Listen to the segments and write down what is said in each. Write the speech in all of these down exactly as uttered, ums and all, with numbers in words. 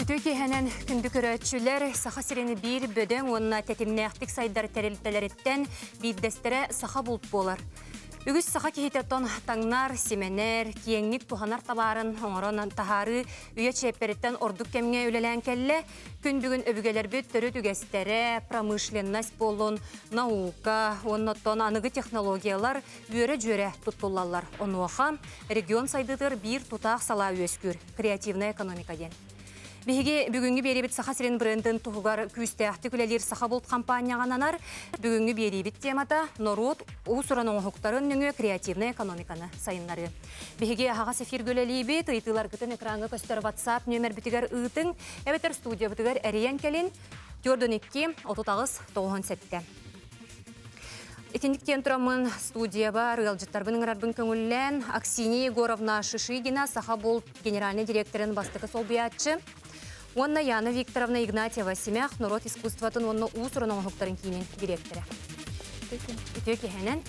Үтөке хәнән күнді көрәтшілер саха сирені бір бөдің онына тәтімнәқтік сайдар тәрелтелереттен биддестері саха бұлт болар. Үгіз саха кейтеттон таңнар, семенер, киеңнік туханар табарын, оңырон тахары, үйе чеппереттен ордук кемге өлелән кәлі, күн бүгін өбігелер бүт түрі түгестері, промышленность болын, наука, оннаттон анығы технологиялар өре жөре тұттулалар. Онуаха регион сайдыдыр бір тұтақ сала өскүр, креативна экономика ден. Беге бүгінгі беребет саха сирен брендін тұғығар күсті ақтикулелер саха болт компанияғананар, бүгінгі беребет темата Норот ұсыран оңықтарын нүңі креативна экономиканы сайынлары. Беге аға сефир көлелейбет, ұйтылар күтін экранғы көстер WhatsApp нөмір бітігер ұйтың, әбетер студия бітігер әриян кәлін, төрден екі, отыз тоғыз сәтті. Итіндіктен тұрамын студия бар, ғалжыттарбының ғарбын көңіллән, Аксиния Егоровна Шишигина, саха болт генеральный директорын бастықы сол биятчы. Онна Яна Викторовна Игнатьева Семях, Норот искусстватын онна ұсырын оңықтарын кейінен директоры. Үтөке хәнен.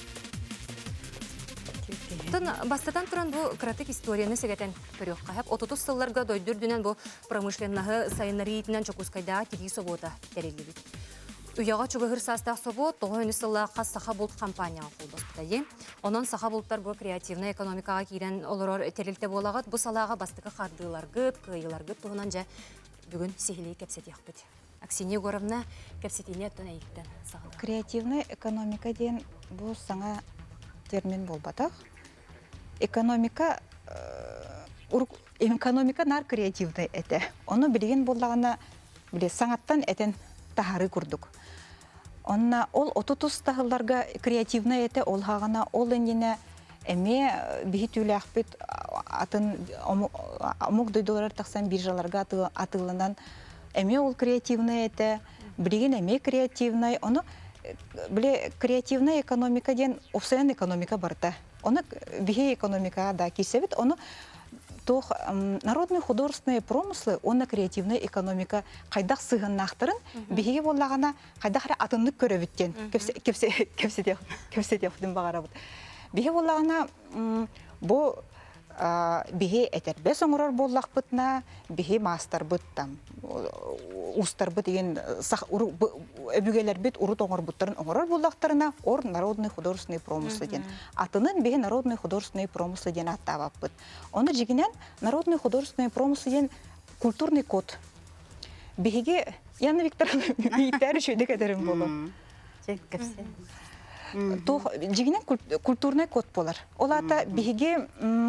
Бастатан тұран бұл кратық историяны сегетен көрек қағып. отыз сылларға дойдүрдінен бұл промышленнағы сайынлары етінен чокускайда тегі собота дәрелі бит. Уяға чугығыр састақ собот, тоғын сылла қас саха болт компанияға қолбаспыда. Онын саха болттар бұл креативна экономикаға кейден олырор терілті болағыд, бұл салаға бастықы қардыларғыд, қиыларғыд тұғынан жа бүгін сехілей кәпсетек бұд. Аксиния Егоровна кәпсетіне өттін әйіктен сағылы. Креативна экономика ден бұл саңа термин болбатақ. Экономика, экономика нар креативна әті. Оны білген болағына саңаттан әтен тахары күрдік. Онна ол отутус тахылларга креативна эте ол хагана ол эндине эме бихит үләхбит атын омук дойдолар таксан биржаларга атылынан эме ол креативна эте билген эме креативна оны биле креативна экономика ден офсен экономика барта. Оны бихи экономика да кисебит оны тох народные художественные промыслы, онна креативная экономика кайдах сыгыннахтарын биһиге боллагана кайдах атыннык көрөбүттен кепсе кепсе кепсе кепсе дем багарабыт. Биһиге боллагана бу биһи этербе соңорор боллакпытна биһи мастер быттам устар быт деген өбүгелер бит урут оңор буттарын оңорор боллактарына ор народный художественный промыслы ден атынын биһи народный художественный промыслы ден аттабаппыт. Оны жигинен народный художественный промыслы ден культурный код биһиге Яна Викторовна бийтер шөйдө кедерим болу. Кепсе то жигинен культурный код болар. Олата биһиге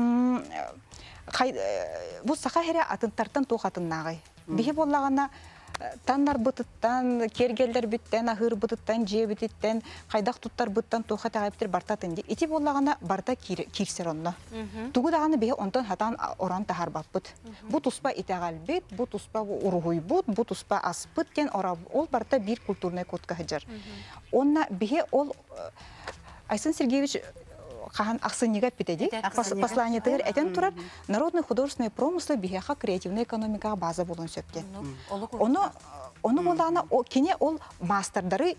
бу саха хере атынтартан то хатыннагы. Биһи боллагана таннар бытыттан, кергелдер биттен, ахыр бытыттан, же биттен, кайдак туттар быттан тоха тагыптыр бартатын. Ити боллагана барта кирсер онно. Тугу даганы биһи онтон хатан оран тахар баппыт. Бу туспа итагал бит, бу туспа уругуй бут, бу туспа аспыт кен ора ол барта бир культурный кодка хаҗар. Онна биһи ол Айсан Сергеевич Хахан Аксынега питеди, послание тегер этен турар, народный художественный промысл биһиха креативная экономика база болон сөпте. Оны оны болдана кине ол мастердары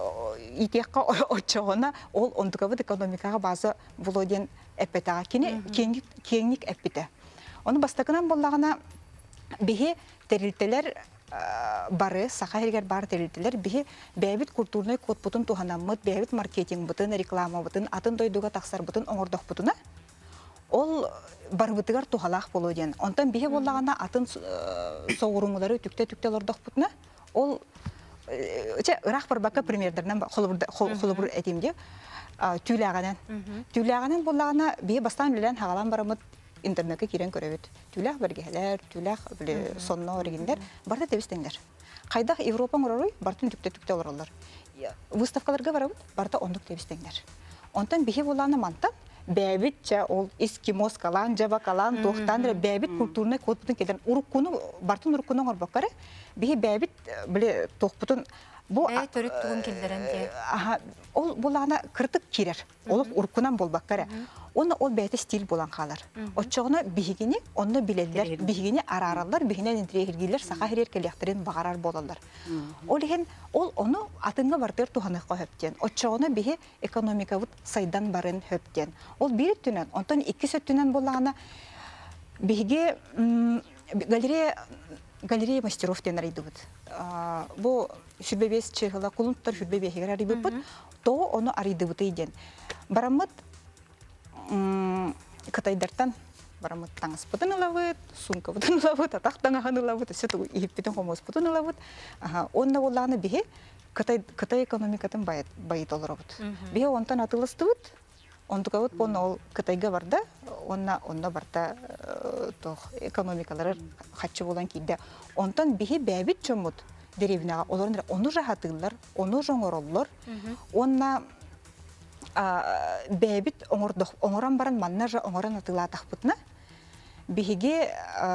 итекка очогона ол ондугабыт экономикага база болоден эпетага кине кеңник эпите. Оны бастакынан боллагана биһи терилтелер бары, саха хергер бар терилтелер биһи бәбит культурный код бутун туханаммыт, бәбит маркетинг бутун, реклама бутун, атын дойдуга таксар бутун оңордох бутуна. Ол барбытыгар тухалах болоден. Онтан биһи боллагана атын соғурумулары түкте-түкте лордох бутуна. Ол че ырах барбакка примердернен холобур этимде түләганан. Түләганан боллагана биһи бастан билен хагалан барамыт интернетке кирен көрөбүт. Түләх бергелер, түләх биле сонно оригиндер барда тебистеңдер. Кайдах Европа оророй бартын түктө-түктө ороллар. Выставкаларга барабыт, барда ондук тебистеңдер. Онтан биһи боланы мантан бәбитчә ол эскимос калан, жаба калан, тохтан бәбит культурный кодтун келген уруккуну бартын уруккуну орбаккары биһи бәбит биле тохпутун бу төрүк тугун келдеренде. Аха, ол булана кыртык кирер. Ол уркунан болбаккара. Оны ол бәйте стиль болан калар. Оччогуна бихигини, онны билелер, бихигини араралар, бихинен интригилер, саха хирер келехтерин багарар болалар. Ол ген ол оны атынга бартыр туханы көптен. Оччогуна бихи экономика бут сайдан барын хөптен. Ол бир түнен, онтон iki сөттүнен болгана бихиге галерея галерея мастеров тен арыйдыбыт. Бу сүрбебес чыгыла кулунтар сүрбебехигер арыйбыт, то оны арыйдыбыт иден. Барамыт Кытайдартан барамыт таңыз бұтын ылавыт, сумка бұтын ылавыт, атақтан аған ылавыт, сөті еппетін қомыз бұтын ылавыт. Онна олағыны бе Кытай экономикатын байыт олыр бұд. Бе онтан атылыстыбыт, онтыға бұд, оны ол Кытайға барда, онна барда экономикалары қатшы болан кейді. Онтан бе бәбіт жомыд деревинаға, оларын оны жағатылар, оны жоңыроллар, онна бәбіт оңыран баран манна жа оңыран атыла тақпытына, бігеге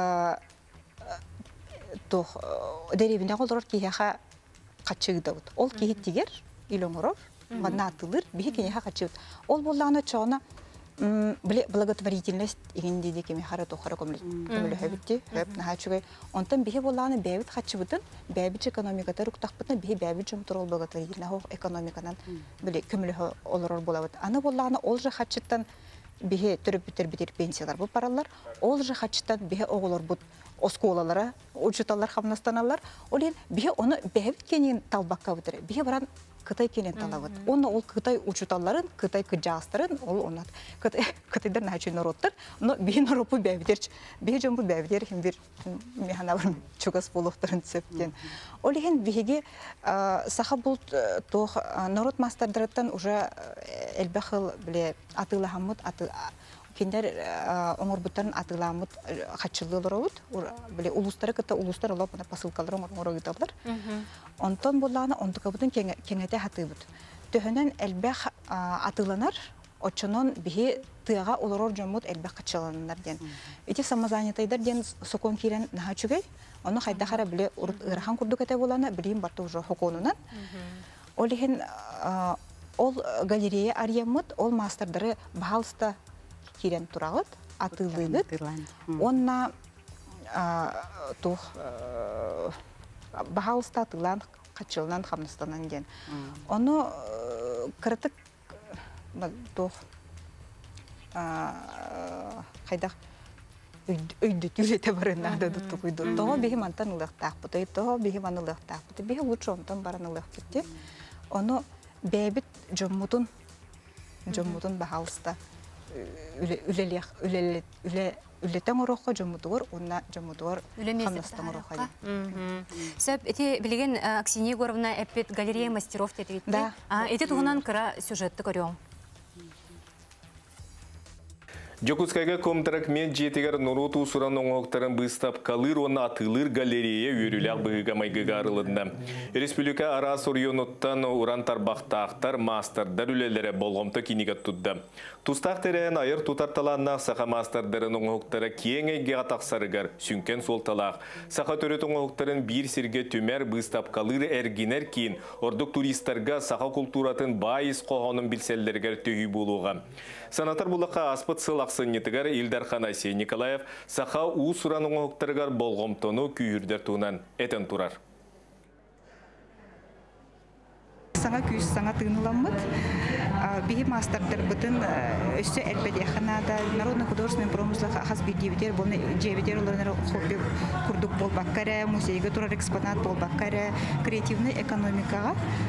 деревинаға олар кейхаға қатшығыдауыд. Ол кейхет тегер, ил оңырор, манна атылыр, біге кейхаға қатшығыд. Ол болағына чоғына благотворительность егенде де кеме хара тохара көмілі хөбітті, хөп наға чүгай. Онтан біге болағына бәбіт қатшыбытын, бәбіт экономиката руқтақпытына, біге бәбіт жұмтыр ол благотворительна хоқ экономиканан көмілі олар болауыд. Аны болағына ол жа қатшыттан біге түріп бітер-бітер пенсиялар бұл паралар, ол жа қатшыттан біге оғылар бұд осколалара, учуталар хамнастаналар, олен біге оны бәбіт кенен талбаққа бұдыры. Біге баран Кытай кенен талавыд. Оны ол Кытай учуталарын, Кытай кыджастырын, ол онат. Кытайдар нәчі народтар, но бей народпу бәбідерч. Бей жомбу бәбідер, хем бір механаврын чугас болуқтарын сөптен. Ол еген бейге саха бұл тоқ народ мастардыраттан уже әлбәқыл біле атылы хамыд, кендер оңорбуттарын атыламыд қатшылылыр оғыд. Біле улустары кітті улустар олап посылкалар оңор оғыдалар. Онтон болағына онтыға бұдың кеңәте хаты бұд. Төхінен әлбәқ атыланар, очынон бігі тыға оларор жомуд әлбәқ қатшыланар ден. Эти самозанятайдар ден сокон кейлен наға чүгей, оны қайдақара біле ұрған күрдік әте боланы білейін барты ұжы хоконынан. Ол еген ол галерея арьямыд, ол мастардары бағалыста кирен турагыт, атылыгыт. Онна тух бахалста атылан качылынан хамныстанан ден. Оны кыртык тух кайдак өйдө түлете барына да тугуйду. Того беги мантан ылыктак бут, того беги ман ылыктак бут. Беги лучше онтан баран ылык кетти. Оны бебит жоммутун жоммутун бахалста үлелек үлелет үле үлетен орохо жомутур онна жомутур хамнастан орохо. Сөп эти билеген Аксинья Егоровна эпит галерея мастеров тетит. Да. А эти тугунан кыра сюжетты көрөң. Жокускайга комтарак мен жетегер нороту суран оңоқтарын быстап калыр оны атылыр галерея үйрілік бұғыға майгыға арылында. Республика арас орионоттан уран тарбақтақтар мастардар үлелері болғымты кенегат тұдды. Тустақтарен айыр тұтарталаннақ сақа мастардарын оңоқтары кеңеге атақсарығар сүнкен сол талақ. Сақа төрет оңоқтарын бір серге төмер быстап калыр әргенер кейін ордық туристарға сақа культуратын байыз қоғанын білселдергер түйі болуға. Санатар бұлаққа аспыт сылақсын нетігер Илдар Асия Николаев сақа ұсыран оңоқтарығар болғымтону күйірдер туынан әтін тұрар. Саңа күйіс саңа тыыныламыд. Бейі мастардар бұтын өсі әлбәді яқынада народный художественный промыслах ағаз бір жебедер, бұны жебедер оларына хобби күрдік болбаққары, музейге тұрар экспонат болбаққары, креативный экономикаға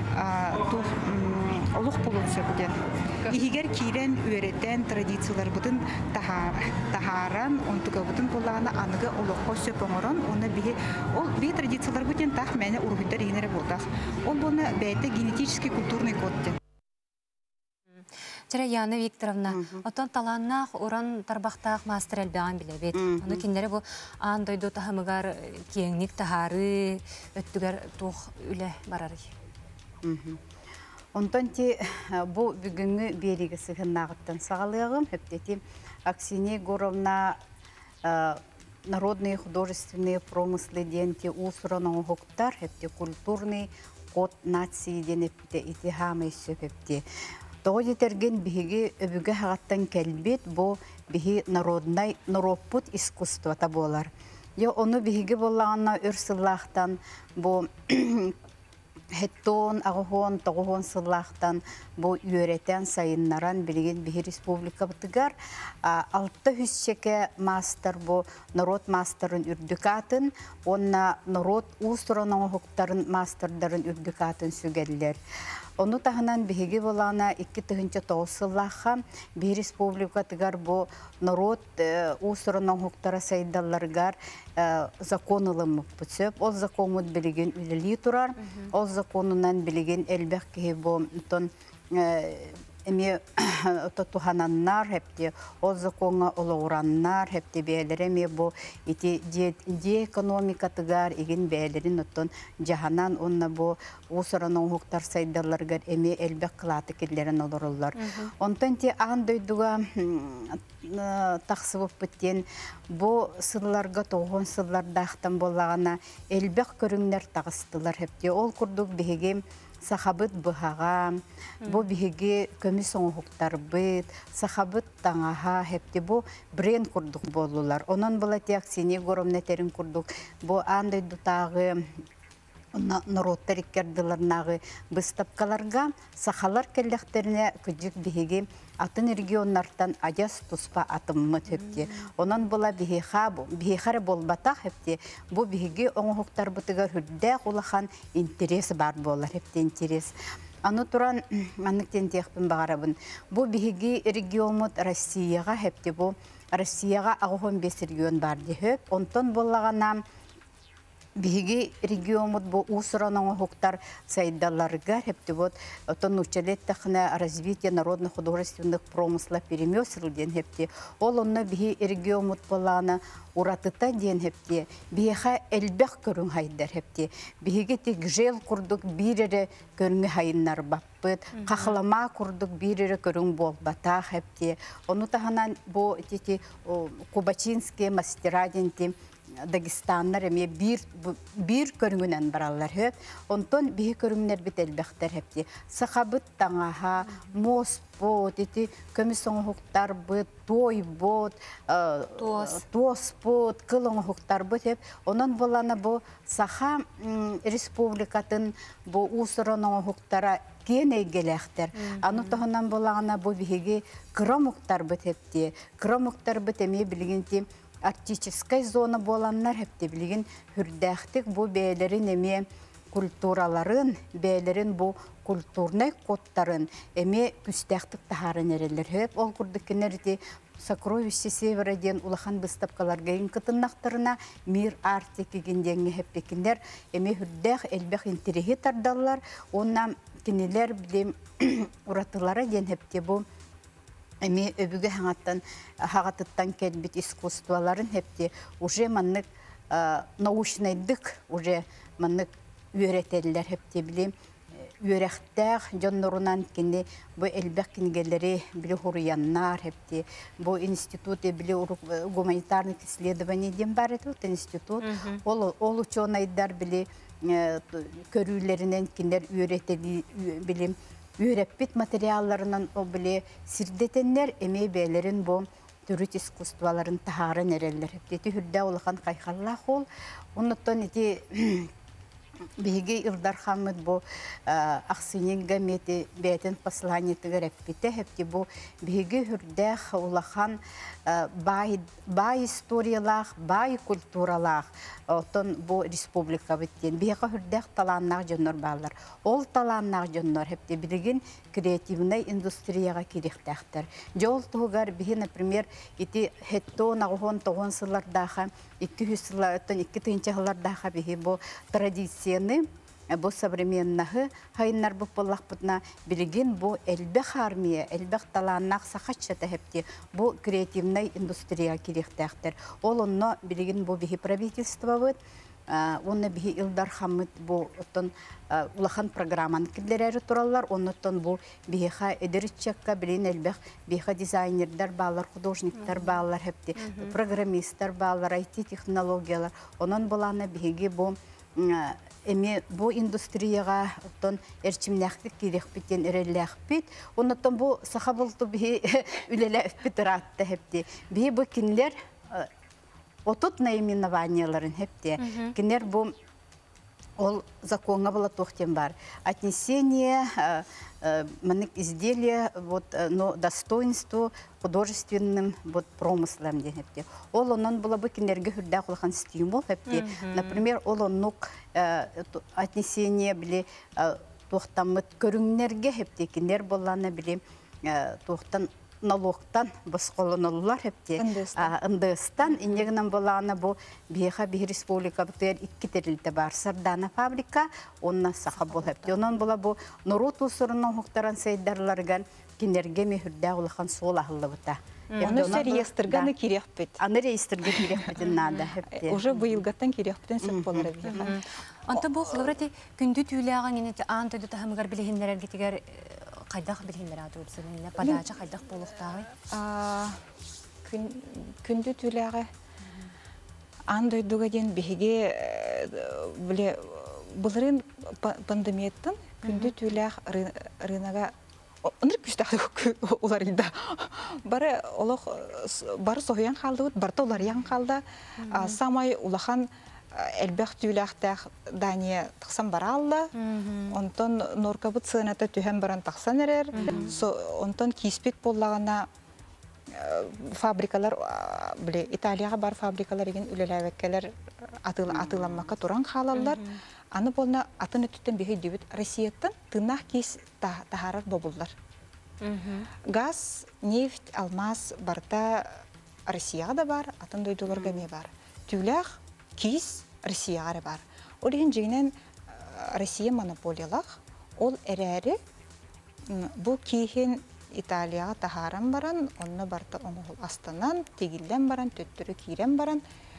олық болуын сөбіден. Егер кейрен өретен традициялар бұтын тахаран, онтыға бұтын болағына анығы олыққа сөп оңыран, оны бей традициялар бұтын тақ мәне ұрғыдар енері болдақ. Ол бұны бәйті генетический культурный кодтен. Чара Яна Викторовна, отон таланнақ уран тарбақтақ мастер әлбәған біле бет. Оны кендері бұл аң дойду тахымығар кеңнік тахары өттігер туқ үлі барары. Онтон те бұл бүгінгі берегі сығыннағыттан сағалығым. Хөптеті Аксинья Егоровна народные художественные промыслы денте усуран оңғықтар, хөпте культурный код нации денепте итихамы сөпепте. Тоғы етерген бігі өбігі хағаттан кәлбет бұл бігі народнай народпут искусствата болар. Yo onu bihi bolağına örsillahtan bu хеттон, ағуон, тоғуон сыллақтан бұл үйретен сайыннаран білген бігі республика бұтығар. Алты хүсшеке мастер бұл народ мастерын үрдікатын, онна народ ұстырының ұқтарын мастердарын үрдікатын сүгелдер. Оны тағынан бігі болана екі түгінші тоғысыллаға бір республика тұғар бұл народ ұстырының ұқтары сайдаларғар законылымы бұтсөп, ол законмыд білген үлілі тұрар, ол законынан білген әлбәқ кеге бұл эме тухананнар хепте ол законга олоураннар хепте бәлере ме бу ити де экономика тыгар иген бәлерин оттон жаһанан онна бу усараның хуктар сайдаларгар эме элбек кылаты киллерин олоруллар. Онтон те ан дойдуга тахсыбып биттен бу сылларга тогон сыллардахтан боллагана элбек көрүңнөр тагыстылар хепте ол курдук беге сахабыт быхага, бу биһиги көмүс оңуктар быт, сахабыт таңаха хепти бу брен курдук болулар. Онон була тиаксини горомне терин курдук. Бу андай дутагы народтар иккердыларнагы быстапкаларга сахалар келлектерине күжүк биһиги атын регионнардан ажас туспа атыммы хепти. Онон була биһиха бу биһихаре болбата хепти. Бу биһиги оңуктар бутыгар хүрдэ улахан интерес бар болар хепти интерес. Аны туран манныктен тиякпын багарабын. Бу биһиги регионмут Россияга хепти бу Россияга агон бес регион бар дихеп. Онтон боллагана биһиги регионмут бу усраның хуктар сайдаларга хепти вот отон учелеттахна развитие народно-художественных промыслов перемесл ден хепти. Ол онна биһи регионмут болана уратыта ден хепти. Биһиха элбек көрүң хайдар хепти. Биһиги тик жел курдук бирере көрүң хайыннар баппыт. Кахлама курдук бирере көрүң болбата хепти. Ону таханан бу тити Кубачинские мастера денти Дагестаннар эме бир бир көрүнгүнөн бараллар хөп. Онтон бии көрүңнөр бит элбектер хепти. Сахабыт таңаха, мос бот, ити көмүс оңуктар быт, той бот, тос бот, кыл оңуктар быт хеп. Онон болана бу саха республикатын бу усуран оңуктара кене гелехтер. Аны тохонан болагана бу биһиги кромуктар быт хепти. Кромуктар быт эме билгенти артистическая зона боланнар хепте билген хүрдәхтик бу бәйләрен эме культураларын, бәйләрен бу культурный кодтарын эме күстәхтик тахарын эрелер хеп. Ол курдыккенерди сокровище севера ден улахан выставкаларга инкытыннактарына мир арти кигендеңе хеппекендер эме хүрдәх элбек интереги тардаллар. Онна кинелер билем уратылары ден хепте бу эми өбүгө хаңаттан хагатыттан келбит искусстволарын хепти уже маннык научныйдык уже маннык үйрөтелер хепти билем үйрөктәк жоннорунан кини бу элбек кингелери биле хуруяннар хепти бу институт биле гуманитарных исследований ден бар этот институт ол ол ученыйдар биле көрүүлөрүнөн киндер үйрөтели билем Үйреппит материалларынан о біле сирдетеннер эме бәлерін бу түріт искусстволарын тахарын әрелер. Эти хүрдә олахан кайхалла хол. Оннотон эти биһиги Илдар Хаммыт бу ахсынен гамети бәтен послание тигереппите хепти бу биһиги хүрдә улахан бай бай историялах, бай культуралах отон бу республика биттен биһига хүрдә таланнак жоннор балар. Ол таланнак жоннор хепти билген креативный индустрияга кирехтәхтер. Жол тугар биһи, например, ити хеттон агон тогон сыллардаха ике йөз сыллардан ике тыгынчы сыллардаха биһи бу традицияны бу современнахы хайнар бу боллахпытна билген бу элбек армия, элбек таланнак сахатчата хепти бу креативный индустрия кирехтәхтер. Ол онно билген бу биһи правительство бит. Онна биһи Илдар Хаммыт бу оттон улахан программаны киллерәре тураллар. Оннотон бу биһиха эдеричекка билен элбек биһиха дизайнердар балар, художниктар балар хепти, программисттар балар, ай ти технологиялар. Онон буланы биһиги бу эме бу индустрияга оттон эрчимнәхтик кирек битен эрелләхпит. Оннотон бу сахабылты биһи үлеләфпит ратты хепти. Биһи бу кинлер отут наименованияларын хепте. Кинер бу ол законға была тохтен бар. Отнесение манек изделия вот но достоинству художественным вот промыслам дегенде. Ол онан была бы кинерге хүрдә кулхан стимул хепте. Например, ол онук отнесение биле тохтамыт көрүңнәргә хепте кинер болланы биле тохтан налогтан басқоланулар хепте ындыстан инегнан боланы бу биха би республика бутер икки терилте бар сардана фабрика онна саха бол хепте онан бола бу норут усурунун хуктаран сейдарларган кинерге мехүрдә улахан сол ахылы бута. Оны реестрганы кирәк бит. Аны реестрге кирәк бит нада хепте. Уже быелгаттан кирәк битен сөп болар биха. Анта бу хлорати күндү түләгән инде анта да тахмыгар билһиннәргә тигәр кайдах билһиннәр атырсыннар падача кайдах булыктагы. А күндү түләгә андай дугаден биһиге биле булрын пандемияттан күндү түләг рынага оныр күстәк улар инде. Бары олох бары соһян калды, барта улар ян калды. Самай улахан элбәх түләхтәх Дания тахсан баралла. Онтон норкабыт сыната төһәм баран тахсан эрер. Онтон киспек боллагана фабрикалар биле Италияга бар фабрикалар еген үлеләвеккәләр атыламакка туран халаллар. Аны болна атын өттен биһи дибит Россияттан тынах кис тахарар бобуллар. Газ, нефть, алмаз барта Россияда бар, атын дойдуларга ме бар. Түләх кис Россияга бар. Олеген жигенен Россия монополиялах, ол эрәре бу киһин Италияга тахаран баран, онны барта оңол астанан тегилден баран, төттөрү кирен баран,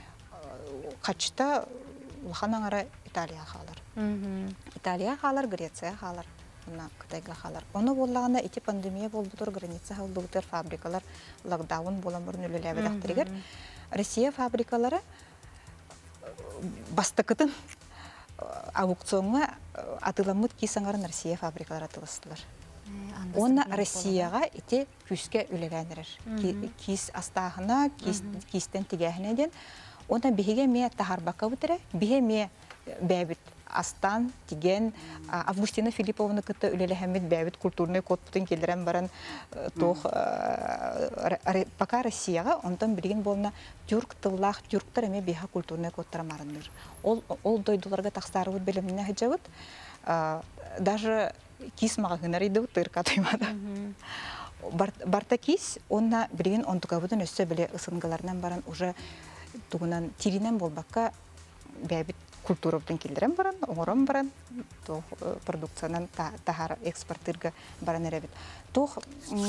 качта улханан ара Италия халар. Италия халар, Греция халар, на Кытайга халар. Оны боллагана ити пандемия болбутур, граница халдыгытыр, фабрикалар локдаун боламырын үлеләбедактырыгер. Россия фабрикалары бастыкытын аукционга атыламыт кисаңарын Россия фабрикалары атылыстылар. Оны Россияга ити күскә үлеләнерер. Кис астахына, кистен тигәһенеден Онда биһиге ме тахарбака бутыра, биһе ме бәбит астан тиген Августина Филипповна кытта үлеле хәмит бәбит культурный код бутын келдерән баран тох пока Россияга ондан билген болна тюрк тыллах тюрктар эме биһа культурный кодтар марындыр. Ол ол дойдуларга тахсарыбыт белемне хаҗабыт. Даже кисмага гынар иде тырка таймада. Барта кис онна билген онтукабытын өссө беле ысынгаларынан баран уже тугунан тиринен болбакка бәбит культурабытын келдерен баран, оңорон баран, то продукциянан тахар экспортырга баран эребит. Тох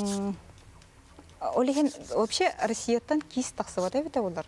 олеген вообще Россияттан кис тахсыбата бите болар.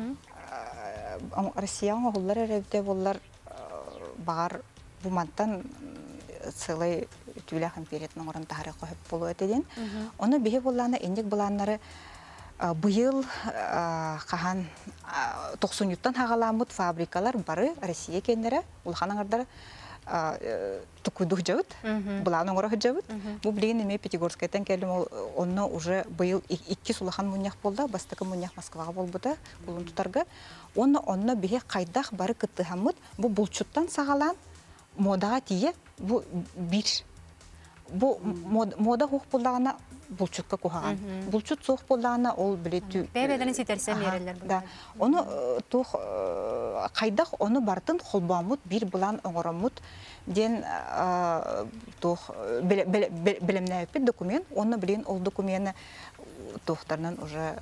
Россияга олар эребите болар бар бумантан целый түләх империятның орын тахары коеп болу этеден. Оны бихе болланы эндек буланнары быйыл кахан токсон юттан хагаламыт фабрикалар бары Россия кендере улханаңардар тукуйдук жабыт, буланың орох жабыт. Бу билген эме Пятигорскайдан келим, онно уже быйыл икки сулахан муньяк болда, бастыкы муньяк Москвага болбута, булун тутарга. Онно онно бихе кайдах бары кыттыхамыт, бу булчуттан сагалан модага тие, бу бир. Бу мода хук болдағана булчутка кухаган. Булчут соқ болдағана ол білету. Бәбәдәрін сетерсен ерелер бұл. Оны тух қайдақ оны бартын холбамут бир булан оңорамут ден тух білімне өппет документ. Оны білен ол документі тухтарынан уже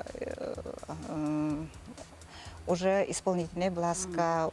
уже исполнительная бласка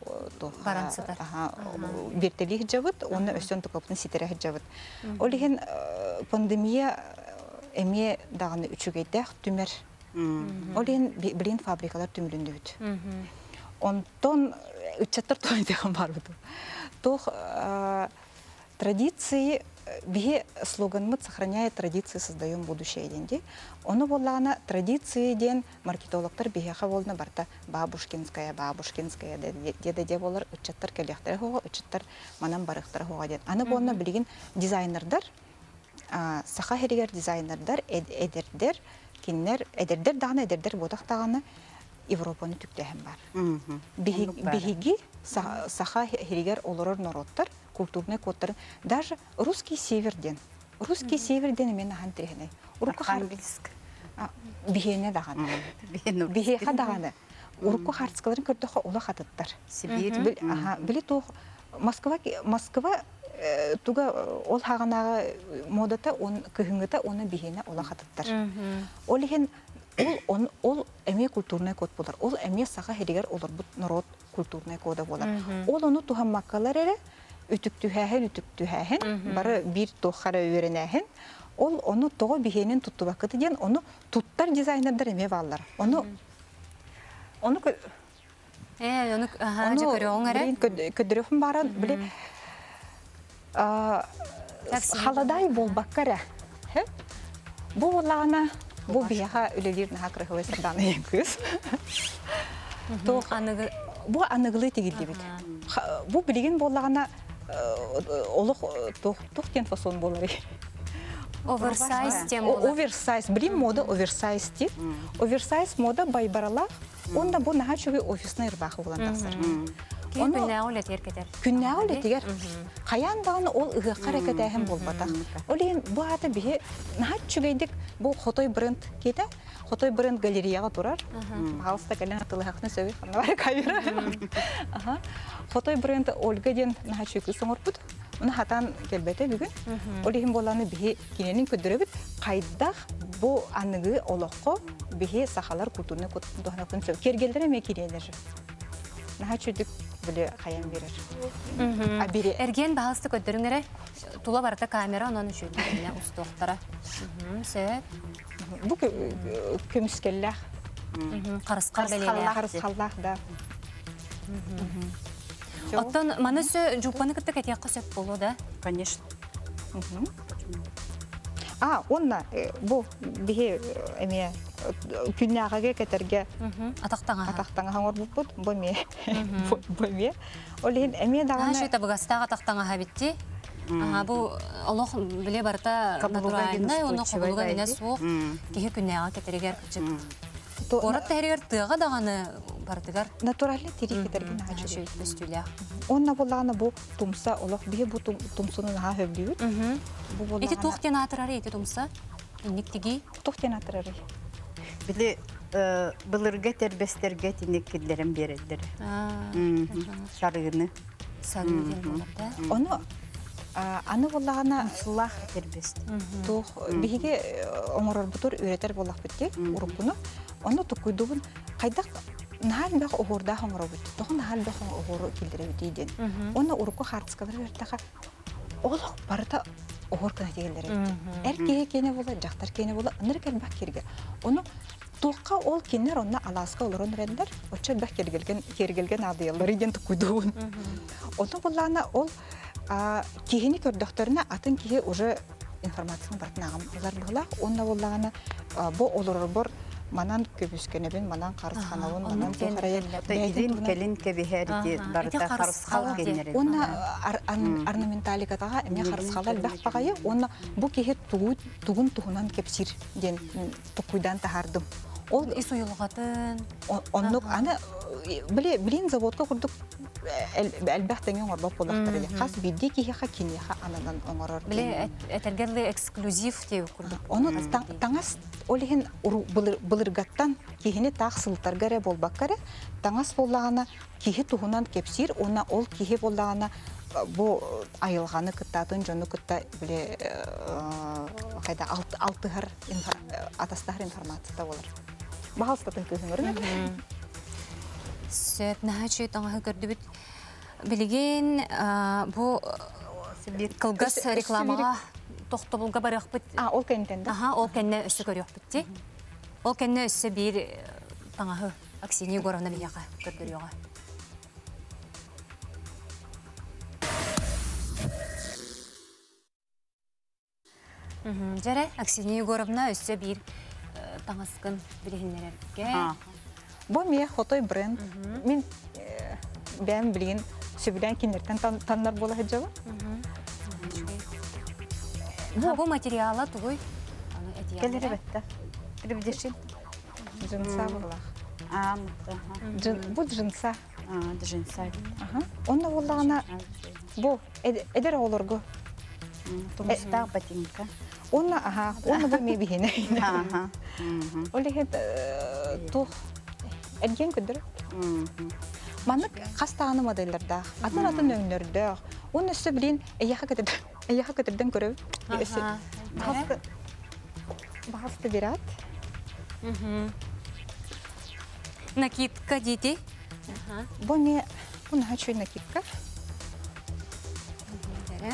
бертелих жабыт, оны өстен тукаптын ситерех жабыт. Олеген пандемия эме дағаны үчүгейдәк түмер. Олеген билин фабрикалар түмірінді өт. Онтон үтчаттар тойдеген бар бұды. Тох традиции, бихе слоганмыт сохраняет традиции, создаем будущее деньги. Оны боллағына традиции ден маркетологтар бихеха болны барта бабушкинская, бабушкинская деде де болар үтчаттар келектері хоға, үтчаттар манан барықтары хоға ден. Аны болны білген дизайнердар, саха херигер дизайнердар, эдердер, киннер, эдердер дағаны, эдердер бодақтағаны Европаны түктәһен бар. Мгм. Биһиги саха хиригер олорор народтар, культурный кодтар, даже русский северден. Русский северден мен ахан тирехне. Урку Архангельск. бихене даганы. Бихеха даганы. Урку харцкаларын көрдөхө ула хатыттар. Сибирь. Бил аха били ту Москва Москва туга ол хагынага модата он кыһыңыта оны бихене ула хатыттар. Ол ихен ол он ол эме культурный код болар. Ол эме саха хиригер олар бут народ культурный кода болар. Ол оны тухан маккалар эре үтүктүһәһен үтүктүһәһен бары бир тохара өйренәһен. Ол оны тоо бихенен тутту вакыты ден оны туттар дизайнердар эме баллар. Оны оны Э, оны аха жекөрөң эре. көдөрөм бара биле а халадай болбаккара. Хэ? Бу боллагана бу бияха үлелерин хакрыгы сырдан экүс. То Аныгы бу аныгылы тигилди бит. Бу билген боллагана олох тох тохтен фасон болар. оверсайз тем болар. Оверсайз, билим мода оверсайз ти. Оверсайз мода байбаралах. Онда бу нахачуги офисный рбахы булан тасыр. Оны күннәүле теркетер. Күннәүле тигәр. Хаян даганы ол ыгы харакәтәһен булбата. Олен бу ата бихе нахачугайдык бу Хотой бренд кете. Хотой бренд галереяга турар. Халыста кален атылы хакны сөйи ханнар камера. Аха. Хотой бренд Ольга ден нахачугы соңорбут. Уны хатан келбете бүгүн. Олен боланы бихе киненин көдөрөбүт. Кайдах бу аныгы олокко бихе сахалар культурны котундана күнсө. Кергелдере ме кирелер. Нахачугы биле хаян берер. А бире Эрген баһасты көдөрүңөрө тула барта камера онун үчүн устуктара. Сөт. Бу көмүскелләр. Карыскар белелер. Харысхаллах да. Оттон манысы жупаны кытты кетек көсөп болу да. Конечно. А, онна бу бихе эме күннәгәгә кетәргә Атактаңа. атактаңа хаңор бупут, боме. Боме. Олен эме Ана даганы шуйта бугастага атактаңа хабитти. Ага, бу Аллах биле барта натуральный, оны кабылга генә сук. Кихе күннәгә кетергә кичек. Орат тәргәр тыга даганы бардыгар. натуральный тирик кетәргә Ага, нәҗү. шуйт бестүлә. Онна булганы бу тумса Аллах бихе бу тумсуны ха хөбдү. Бу булганы. Эти тухтен атырары эти тумса. Никтиги. Тохтен атырары. Биле былырга тербестерге тинеккиллерин берелдер. Сарыгыны. Сагын болар да. Оны аны булганы Сулах тербест. тух бихиге оңорор бутур үретер болак битти урукуну. Оны тукуйдугун кайдак нахал бах огорда хоңоро бит. Тохун нахал бах огоро килдире битиден. Оны уруку хартскалар бертака олох барта огор кына дегелер. Эркеге кене бола, жактар кене бола, ыныр кел бак кирге. Оны туққа ол кенер онна аласка олорон рендер, оча бак кергелген кергелген адыялар иден тукуйдугун. Оны буллана ол кихини көрдөхтөрүнө атын кихи уже информацияны бартынагам олар була. Онна буллагана бу олорор бор манан көбүскенебин, манан карысханабын, манан тухарая. Идин келин кебихерди барда харысхал генере. Онна орнаменталикатага эме харысхалар бах багайы, онна бу кихи тугун тугун тугунан кепсир ден тукуйдан тахардым. Ол ис уйылгатын. Оннук аны биле билин заводка курдук әлбәттән оңорбап булактыр. Хас бидди кихи кинеха ананан оңорор. Биле этергерле эксклюзив деп курдук. Оны таңас олихин былыргаттан кихини тахсылтар гаре болбаккаре, таңас боллагана кихи тугунан кепсир, она ол кихи боллагана бу айылганы кыттатын жону кытта биле кайда алтыгар атастар информация болар. Баһалстатын көзүңөрүн. Сөт нахачы таңа көрдү бит. Билген бу кылгас рекламага тохтобулга барак бит. А, ол кентен да. Аха, ол кенне өссө көрөк битти. Ол кенне өссө бир таңа Аксинья Егоровна бияга көрдүрүгө. Мм, жаре Аксинья Егоровна өссө бир таңаскын билгенлерге. Бу ме Хотой бренд. Мен бәм билген сөбүлән кинерден таннар бола хаҗабы. Бу материалы тугуй. Келере бетте. Кирибдешин. Жынса була. А, ну, Джин- Бу джинса. а, джинса. Ага. Онна боллагана бу эдер олорго. Тумста ботинка. Онна ага, онна бу мебихине. Ага. Мгм. Олехет тух эрген көдөр. Мгм. Манык кастааны модельлерда. Атын атын өңнөрдө. Оны өсө билин эяха кетер. Эяха кетерден көрөп. Аха. Басты. Басты бират. Мгм. Накидка дети. Ага. Бу не бу начой накидка. Дәрә.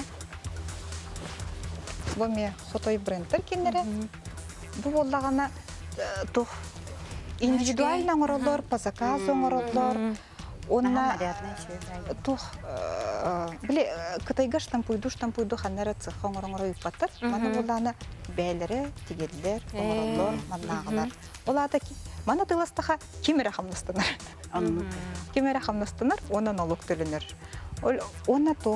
Бу ме хотой брендтер киндере. Бу боллагана тух индивидуально оролор, по заказу оролор. Онна Нарядная чуйбай. тух биле кытайга штампуйду штампуйду ханнара цехон ороңоро юппаттар. Мана боллана бәйләре, тигеллер, оролор, маннагылар. Олата ки мана тыластаха кимере хамнастынар. Анны. Кимере хамнастынар, онан налог төлөнөр. Ол онна тух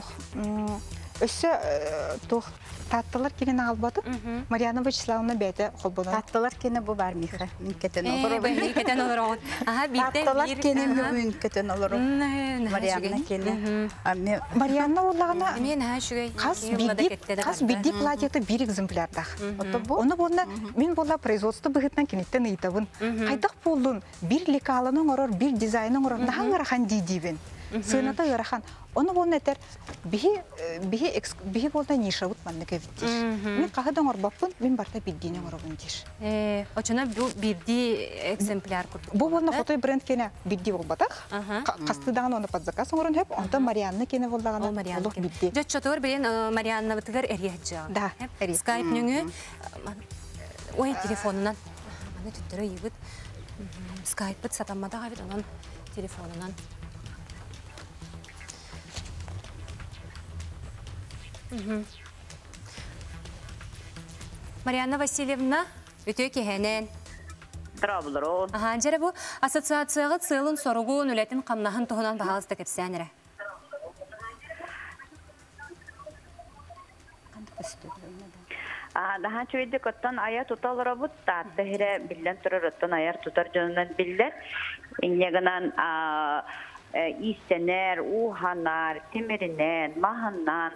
өсө тух таттылар кирен албаты. Марьяна Вячеславовна бәйте холбона. Таттылар кені бұл бар миха. Мен кетен Э, олар. бәйле кетен олар оғыт. Аха, битте Таттылар бир- кені аха. мен кетен олар. Нэ, Марианна келі. А мен Марьяна оллагана Мен ха шугай. Кас бидди, кас бидди платьеты бир экземплярдах. Оны болна, мен болла производство быгытнан кенеттен ыйтабын. Кайдак болдун, бир лекалының орор, бир дизайның орор, нахаң ырахан дейдибин. Сыйната ырахан. Оны болна этер, бихи, бихи, бихи болна ниша бут манны кевиттиш. Мен кахыдан орбаппын, мен барта биддинен орабын диш. Э, очона бу бидди экземпляр курдук. Бу болна хотой бренд кене бидди болбатах. Аха. Кастыдаган оны под заказ оңорун хеп, онда Марианна кене болдагана Ол Марианна. олух бидди. Жот чотор берен Марианна бытыгар эрьяджа. Да, эри. Скайп нүңү. Ой, телефонунан. Маны түттөрө ийбит. Скайп бит сатаммада габит онон телефонунан. Марианна Васильевна, өтө кехенен. Травлерон. Аха, жere бу ассоциацияга цылын сорогун үлетин камнаһын туһунан баһалыста кепсәнере. А daha çöyde kottan aya tutallara bu tatte here billen turarottan ayar tutar canından biller. İnyeganan a istener, uhanar, timirinen, mahannan,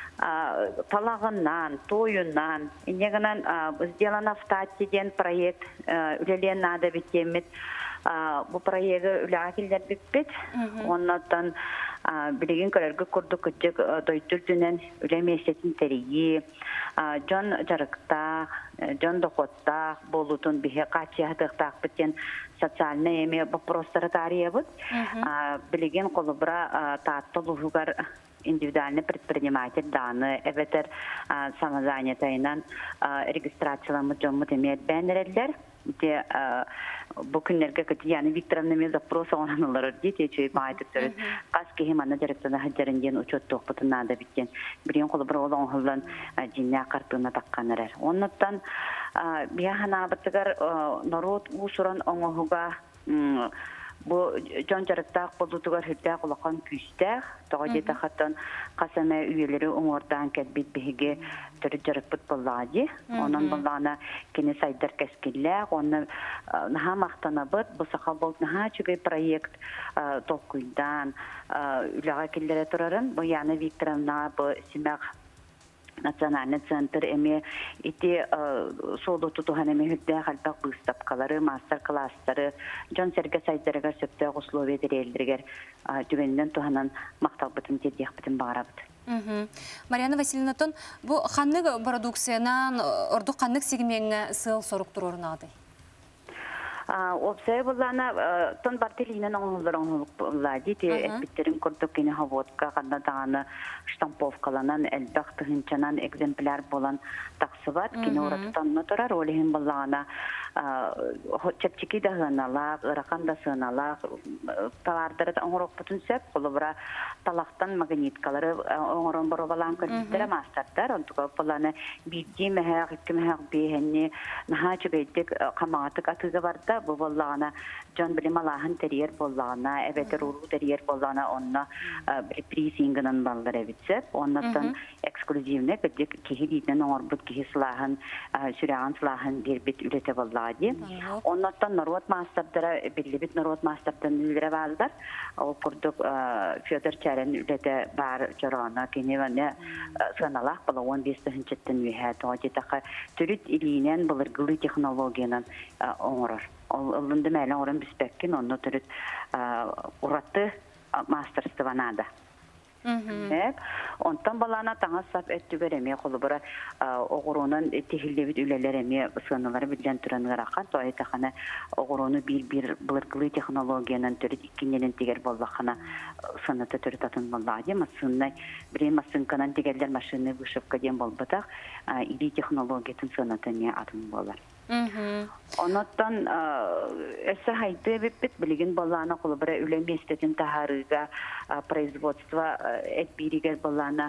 talağından, toyundan, inyeganan сделан автотиден проект үлелен нада битемит. Bu proyekti ülakiller bitbit. Ondan bilgin körerge kurduk küçük doyturdunen ülemesiyetin teriyi, can jarıkta, can dokutta, bolutun bihe kaçıyadıktak biten sosyal eme вопростары tarayabıt. Bilgin kolubra tatlı luhugar индивидуальный предприниматель данные, эветер самозанятайнан регистрацияланмы жоммут эмиет бәнерелер. Те bu günlerge kötü yani Viktorovna me запрос olanlar diye çöy baytık törüz. Kas ki hemana direktörü hajarın diyen uçot toqputuna da bitken. Birin kolu bir olan hılan jinna kartına takkanlar. Ondan bir hana batıgar narot usuran oңоһуга bu jonjarıkta qolutugar hüdde qulakan küste tağdı taxatan qasama üyeleri oңордан kelbit bihige türü jarıpıt bolladı. Onun bollana kene saydar keskiller onu naha maqtanabıt bu saxabol naha çüge proyekt tokuydan ülaga kellere turarın bu yani Viktorovna bu simaq Национальный центр эми ити соло тутуханеме хүддэ халбак выставкалары, мастер-класстары, жон серге сайдырыгар сөптө условия дерелдиргер түбенинен туханан макталбытын тедиякбытын баарабыт. Марианна Васильевна, бу ханнык продукциянан орду ханнык сегменге сыл соруктур орнады. Обсай булана тон бартелинен оңлорон лади те эпиттерин курдук кене хавотка канда даны штамповкаланан элбак тыгынчанан экземпляр болан таксыбат кене оратан нотора ролихин булана чепчики да гынала раканда сынала товардары оңрок бутун сеп колубра талактан магниткалары оңрон боробалан кырдыра мастардар онтуга булана бидди мехак кимхак бехенни нахачы бедик каматык атыга барда болбута, бу боллагана John Blimalahın teriyer bollağına, evet ruru teriyer bollağına onna bir prisinginin balları evitsep, ondan ekskluzivne gıcık kihi diyden orbut kihi silahın, sürağın silahın bir bit ülete bollağı diye. Ondan narot mastabdara, belli bit narot mastabdan ülere varlar. O kurduk Fyodor Çaren ülete bar çorağına, kini ve sanalah bala on beş hınçetten mühet, o cetaka türüt ilinen balırgılı teknolojiyanın oğurur. Olundu mələ oran bispekkin, onu türüt uratı masterstı vanada. Ondan balana tağa saf etdi veremeye kolu bura oğurunun tehillevit üleleremeye sığınıları bilen türanılar akan. Toy etaqana oğurunu bir bir bılırgılı teknolojiyanın türüt ikkinyenin tiger bollaqana sığınıtı türüt atın bollağı diye. Masığınay birey masığınkanan tigerler maşını bışıfka diyen bolbataq ili teknolojiyatın sığınıtı atın bollar. Ondan ese haydi bit bilgin balana kolubara ülemi istetin taharıga производство et biriger balana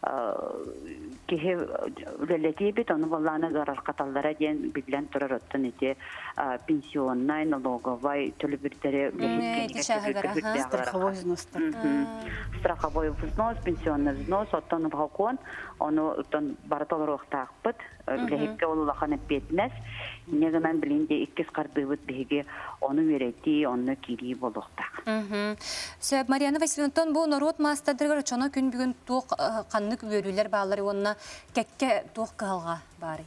kihe üleletiye bit onu balana garar katallara diyen bilen turar ottun eti pensiyonnay, налоговай, tülü bir tere страховой взнос. Страховой взнос, пенсионный взнос, оттан балкон, onu baratolар вақтақпыт, ülehekке olulaqanı betmez. Негенен билинде иккис кардыбыт биге onu верети, onu кири болуқтақ. Сөп Марьяна Васильевна, бу народ мастадыргар чона күн бүгүн тук каннык өрүлөр баалары онна кекке тук калга бары.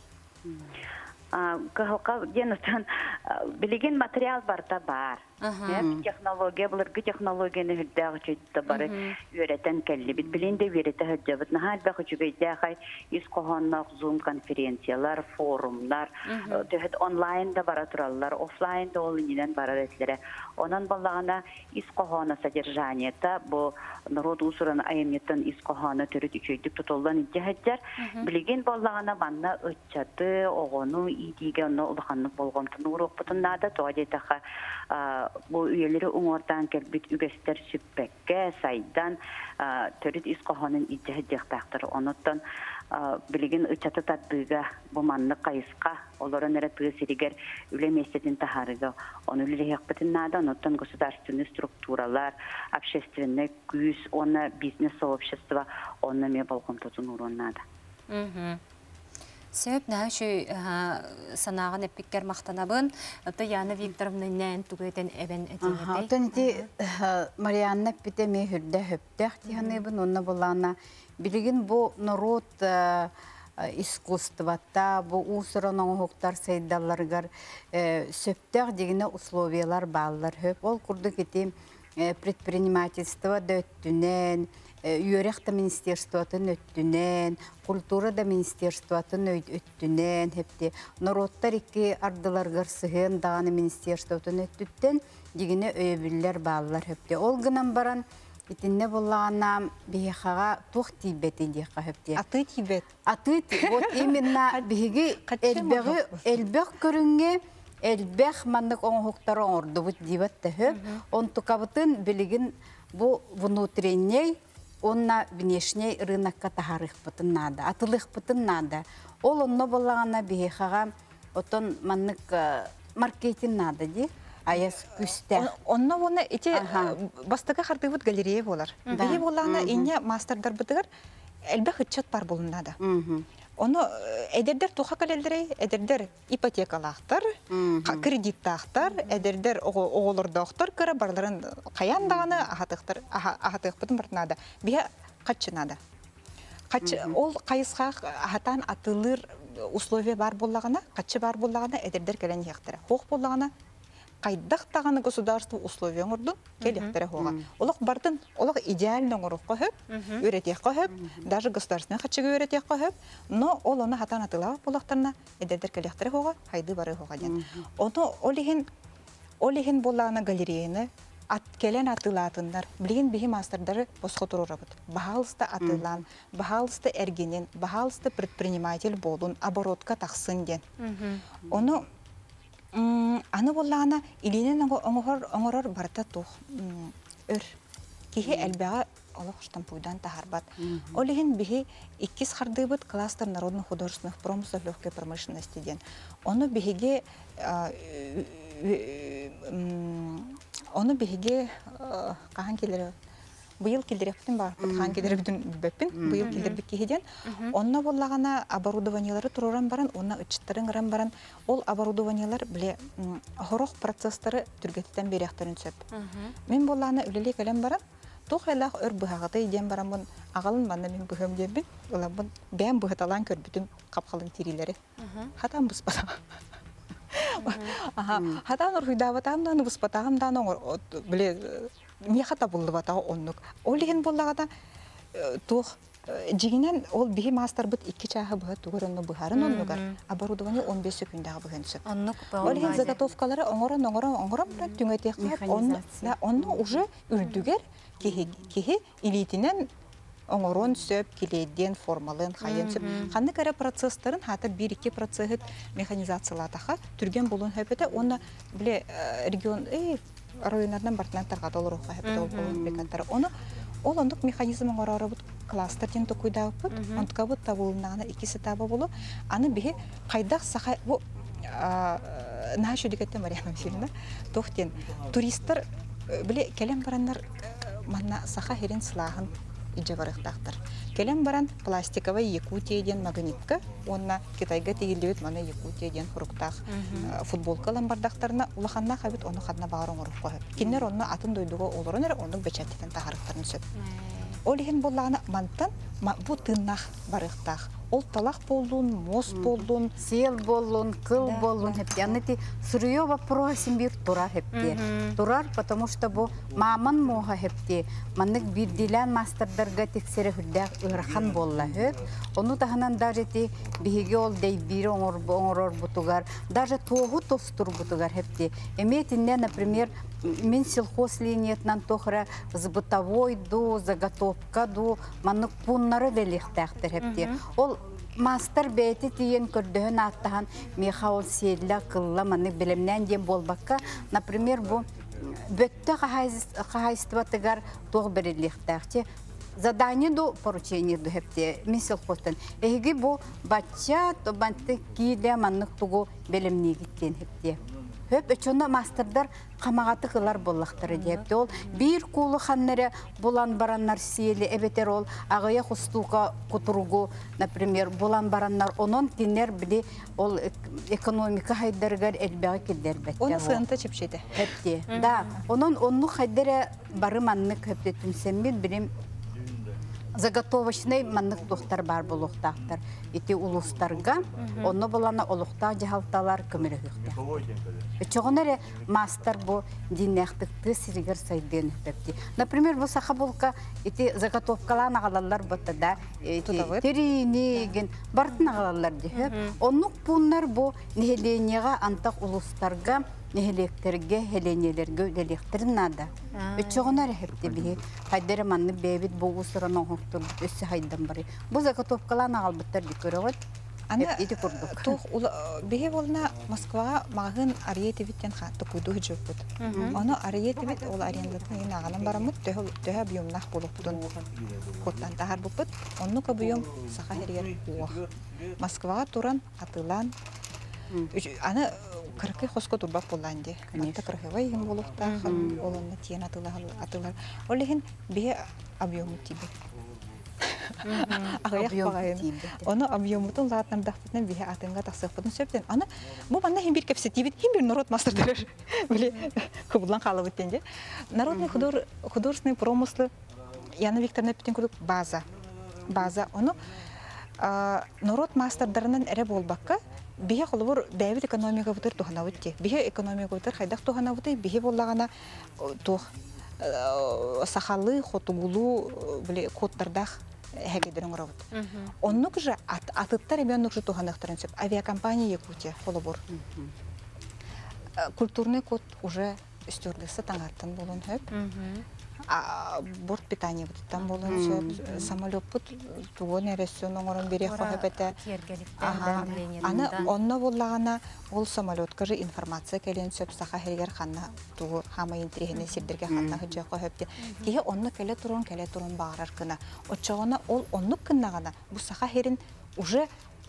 Калга денестен билеген материал барда бар. Технология булыргы технологияны хүлдәгы чөйтті бары өретен кәлі бит билинде верете хөджабыт. Нахал бақы жүгейді қай ис қоғаннақ зум конференциялар, форумлар, төхет онлайнда бара тұралар, офлайнда ол инен бара ретлері. Онан балағына ис қоғаны содержаниета, бұл народ усырын айымнеттен ис қоғаны түріт үшөйдік тұтолдан инте хөджар. Билеген балағына банна өтчаты, оғыну, идиге оны ұлықанлық болғымтын ұруқ бұтыннады, тоғадетаға bu üyeleri uğurdan kelbit ügester süppekke, saydan törüt iskohanın iddihdiyaktaktır. Onuttan bilgin ıçatı tatbıga bu manlı kayıska, oların ere tığ siriger üle mesletin taharıga. Onu üle yakbıtın nada, onuttan государственные структуралар, общественный güz, ona biznes сообщества, ona me balkon tutun uğrun nada. Сөп нәу шөй санағын әппеккер мақтанабын, ұты Яна Викторовна нән түгөйтен әбен әденетай. Отын ете Марианна әппете ме хүрді хөптәқ тияныйбын, онна болана білігін бұл народ искусствата, бұл ұсырын оңықтар сайдаларғар сөптәқ дегіне условиялар балылар хөп. Ол күрді кетем предпринимательство дөттінен, Юрехта министерствотын өттүнен, культура да министерствотын өттүнен, хепти народтар икки ардыларгар сыгын дағаны министерствотын өттүттен, дегіне өйбілер балылар хепти. Ол гынан баран, итинне болағана бейхаға туқ тибеті дейқа хепти. Аты тибет. Аты тибет. Вот именно бейгі әлбәқ көрінге, әлбәқ мандық оңғықтары оңырды бұд дебетті хөп. Он тұқабытын білігін бұл внутренней, онна внешний рынокка тахарых бытын надо, атылых бытын надо. Ол онно болағана бейхаға отон маннык маркетинг надо, де? Аяс күсті. Онно оны ете бастыға қардығыт галерея болар. Бейе болағана ине мастердар бұтығыр әлбі хытчат бар болын надо. Оны әдердер туха калелдері, әдердер ипотекалақтар, кредиттақтар, әдердер оғылырдақтар, көрі барларын қаяндағаны ағатық бұтын бұртынады. Бия қатшынады. Ол қайысқа ағатан атылыр условия бар болағына, қатшы бар болағына әдердер кәлен яқтыры. Хоқ болағына қайдақ тағаны государство условия ұрдың кел яқтыры хоға. Олық бардың, олық идеальный ұрық қойып, өретек қойып, даже государственный қатшығы өретек қойып, но ол оны хатан атылау болақтарына әдердер кел яқтыры хоға, хайды бары хоға ден. Оны олеген болағына галереяны, келен атылатындар, білген бейі мастардары босқы тұру рабыт. Бағалысты атылан, бағалысты әргенен, бағалысты предприниматель болуын, оборотқа тақсын ден. Оны аны болағына илинен оңырыр барта туқ өр. Кеге әлбәға олох штампуйдан тахарбат. Олихин бихи иккис хардыбыт кластер народных художественных промыслов легкой промышленности ден. Оно бихиге Оны биһиге кахан келер быйыл келдеректен бар, кахан келдеректен беппин, быйыл келдербек киһиден. Онна боллагана оборудованиялары туруран баран, онна ычыттарын гыран баран, ол оборудованиялар биле хорох процесстары түргеттен беректерин сөп. Мен боллагана үлелек элем баран, тухайлах өр быһагыты иден баран бун агалын манна мен быһым дебин, ола бун бәм быһыталан көрбүтүн капкалын тирилери. Хатам буспата. Ага, хатан урхуйдабатам да нубуспатам да нор биле не хата булды бата оннук. Олиген боллагада тух жигинен ол бихи мастер бит икки чаһы быһы тугөрөннө быһарын оннугар оборудование он беш секундага быһынсы. Оннук Олиген заготовкалары оңорон оңорон оңорон белән түңәтек кылып, онны да онны уже үрдүгер кихи кихи илитинен оңорон сөп киледен формалын хайын сөп. Ханны кара процесстарын хатыр бир-iki процент механизациялатаха түрген болун хөпөтө онна биле регион э районнардан бартынан таргат олор хөпөтө болун бекантар. Оны ол ондук механизм оңорору бут кластерден токуйдап бут, онтка бут табылнагына икиси таба болу. Аны бихи кайдак саха бу нашу дигетте Марияна Васильевна тохтен туристтер биле келем бараннар манна саха херин сылахын иже барыктактыр. Келем баран пластиковый Якутияден магнитка, онна Китайга тегилдебет мана Якутияден хуруктак футболкалан бардактарына улаханна хабит оны хадна баарың уруп коет. Кинер онна атын дойдуго олорунер онун бечаттен тахарыктарын сөп. Олиген боллагана мантан бу тыннах барыктак. Ол талах болдун, мос болдун, сел болдун, кыл болдун хеп. Яныти сырыё вопросим бир тура хепте. Турар, потому что бу маман моха хепте. Маннык бирдилен мастердарга тексере хүлдәк ырхан болла хөп. Ону таханан даже ти биһиге ол дей бири оңор оңорор бутугар, даже тогу тостур бутугар хепте. Эметинне, например, мен сельхоз линиятнан тохра с бытовой до заготовка до маннык пуннары велихтәхтер хепте. Ол мастер бейти тиен көрдөһөн аттахан мехаол селла кылла маннык билемнен дем болбакка, например, бу бөттө кахайстыбатыгар тог берилихтәхте. Задание до поручения до хепте мисел хостен. Эги бу бачча то банты киле маннык тугу билемни гиттен хепте. Höp öçönde masterдар камагаты кылар боллактары депти. Ол бир кулы ханнере булан бараннар сиели эбетер ол агыя хустука кутургу, например, булан бараннар онон кинер били ол экономика хайдергер элбеге килдер бетте. Оны сынта чепшеде. Хепти. Да, онон онну хайдере бары маннык хепте түнсеммит билим заготовочный маннык тухтар бар болуктактар. Ити улустарга онно булана олукта жахалталар көмөрөктө. Чогонере мастер бу динехтикти сиригер сайден депти. Например, бу сахабулка ити заготовкалан агалалар бутада теринеген бартын агалалар деп. Оннук пуннар бу нехеленега антак улустарга нехелектерге хеленелерге өделектерин нада. Чогонере хепти би хайдере манны бебит бу суран оңоктур өсү хайдан бары. Бу заготовкалан агалбыттар көрөгөт. Аны тух беге болна Москва магын ариетивиттен хатты куйду жөпүт. Аны ариетивит ол арендатын ин аганан барамыт төһө төһө буйумнах болуптун. Коттан тахар бупут. Онну ка буйум саха хергер уох. Москвага туран атылан. Аны кыркы хоско турбап болланди. Anta кыркывай ин болукта олонна тиен атылар атылар. Олеген беге объему тибе. Оны объемутун латнам дахтын бихе атынга тасыппытын сөптен. Аны бу манда хим бир кепсетибит, хим бир народ мастердер. Биле кубулан калып өттенде. Народный худож художественный промыслы Яна Викторовна Петенкулук база. База оны народ мастердеринен эре болбакка бихе холбор бәбит экономика бутыр тухана бутти. Бихе экономика бутыр хайдак тухана бутты, бихе боллагана тух сахалы хотугулу биле коттардах хэгедерин уравут. Оннук же атыттар эбеннук же туханактарын сөп. Авиакомпания Якутия, холобор. Культурный код уже стюардесса таңартын болун хөп. борт питание вот там болон самолет пут тугон эресен оңорон бере хохепете. Аны онно боллагана ол самолет кажы информация келен сөп саха хергер ханна тугу хама интрихине сирдерге ханна хыжа хохепте. Кие онно келе турун келе турун багарар кына. Очогона ол оннук кыннагана бу саха херин уже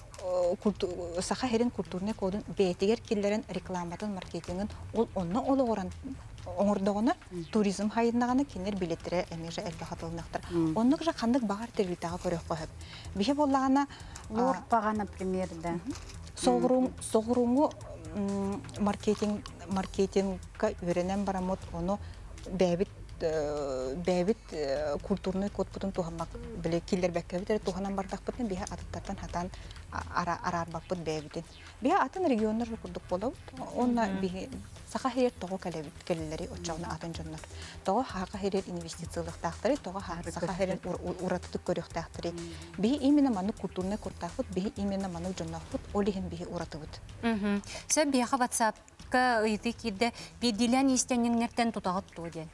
саха херин культурный кодун бетигер киллерин рекламатын маркетингин ол онно олоран оңордогона туризм хайыннаганы кинер билеттере эмеже элбахатылнактыр. Оннук жа кандык багар тербитага көрөк коеп. Бихе боллагана лор пага, например, да. Согрун согрунгу маркетинг маркетингка үйренен барамот ону бэбит бэбит культурный код бутун тухамак биле киллер беккебитер туханан бардакпытын бихе атыттардан хатан ара арар бакпыт бэбитин. Бихе атын регионнор курдук болот. Онна бихе саха херер того келебит келелери очагына атын жоннор. Того хака херер инвестициялык тактыры, того саха херер уратык көрөк тактыры. Бихе именно ману культурный куртафыт, бихе именно ману жоннорфут, олихин бихе уратыбыт. Мм. Сөп бихе WhatsApp-ка ыйты кирде бидилен истеннерден тутагат тоден.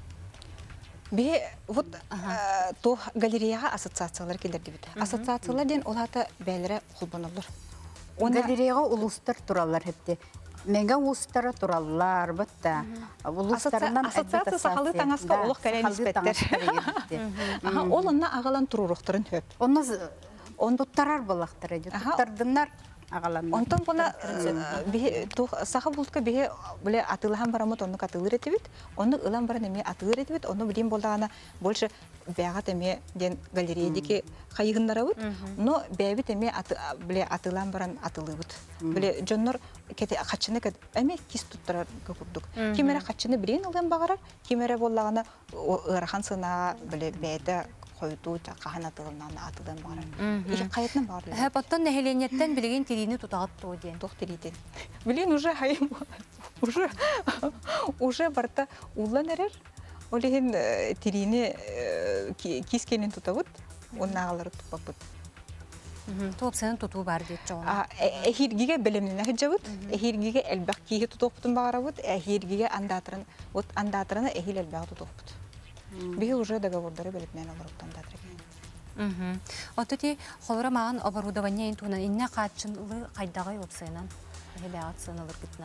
Бе вот то галереяга ассоциациялар келерди бит. Ассоциациялар ден олата бәлере кулбаналар. Галереяга улустар тураллар хепте. Мега улустар тураллар битта. Улустардан ассоциация сахалы таңаска улук келен испеттер. Аха, ол онна агалан туруруктарын хөп. Онна он туттарар балактар эди. Туттардыннар агалан. Онтон буна то саха бултка бе биле атылхан барамот онны катылыр этибит. Онны ылан бара неме атылыр этибит. Онны билим болдагана больше бяга теме ден галереядики хайыгыннарабыт. Но бәби теме аты биле атылан баран атылыбыт. Биле жоннор кете качыны кет эме кис туттарар курдук. Кимере качыны билен алган багарар, кимере боллагана ырахан сына биле бәйдә койду та каханатылынан атылдан бар. Иши каятынан бар. Ха поттон нехеленеттен билеген тирини тутагат тоден. Тох тиритен. Билен уже хайым уже уже барта уллан эрер. Олеген тирини кискенен тутабыт, оннагалар тупапыт. Топсанын тутуу бар дейт жоо. А эхиргиге билимине хажабыт. Эхиргиге элбак киге тутуптун багарабыт. Эхиргиге андатырын, вот андатырына эхил элбак тутупут. Бие уже договордары белетмен олоруктан датырген. Мм. Отти холора маған оборудование интуна инне качынлы кайдагай опсайнан. Хелаат сыналыр гытна.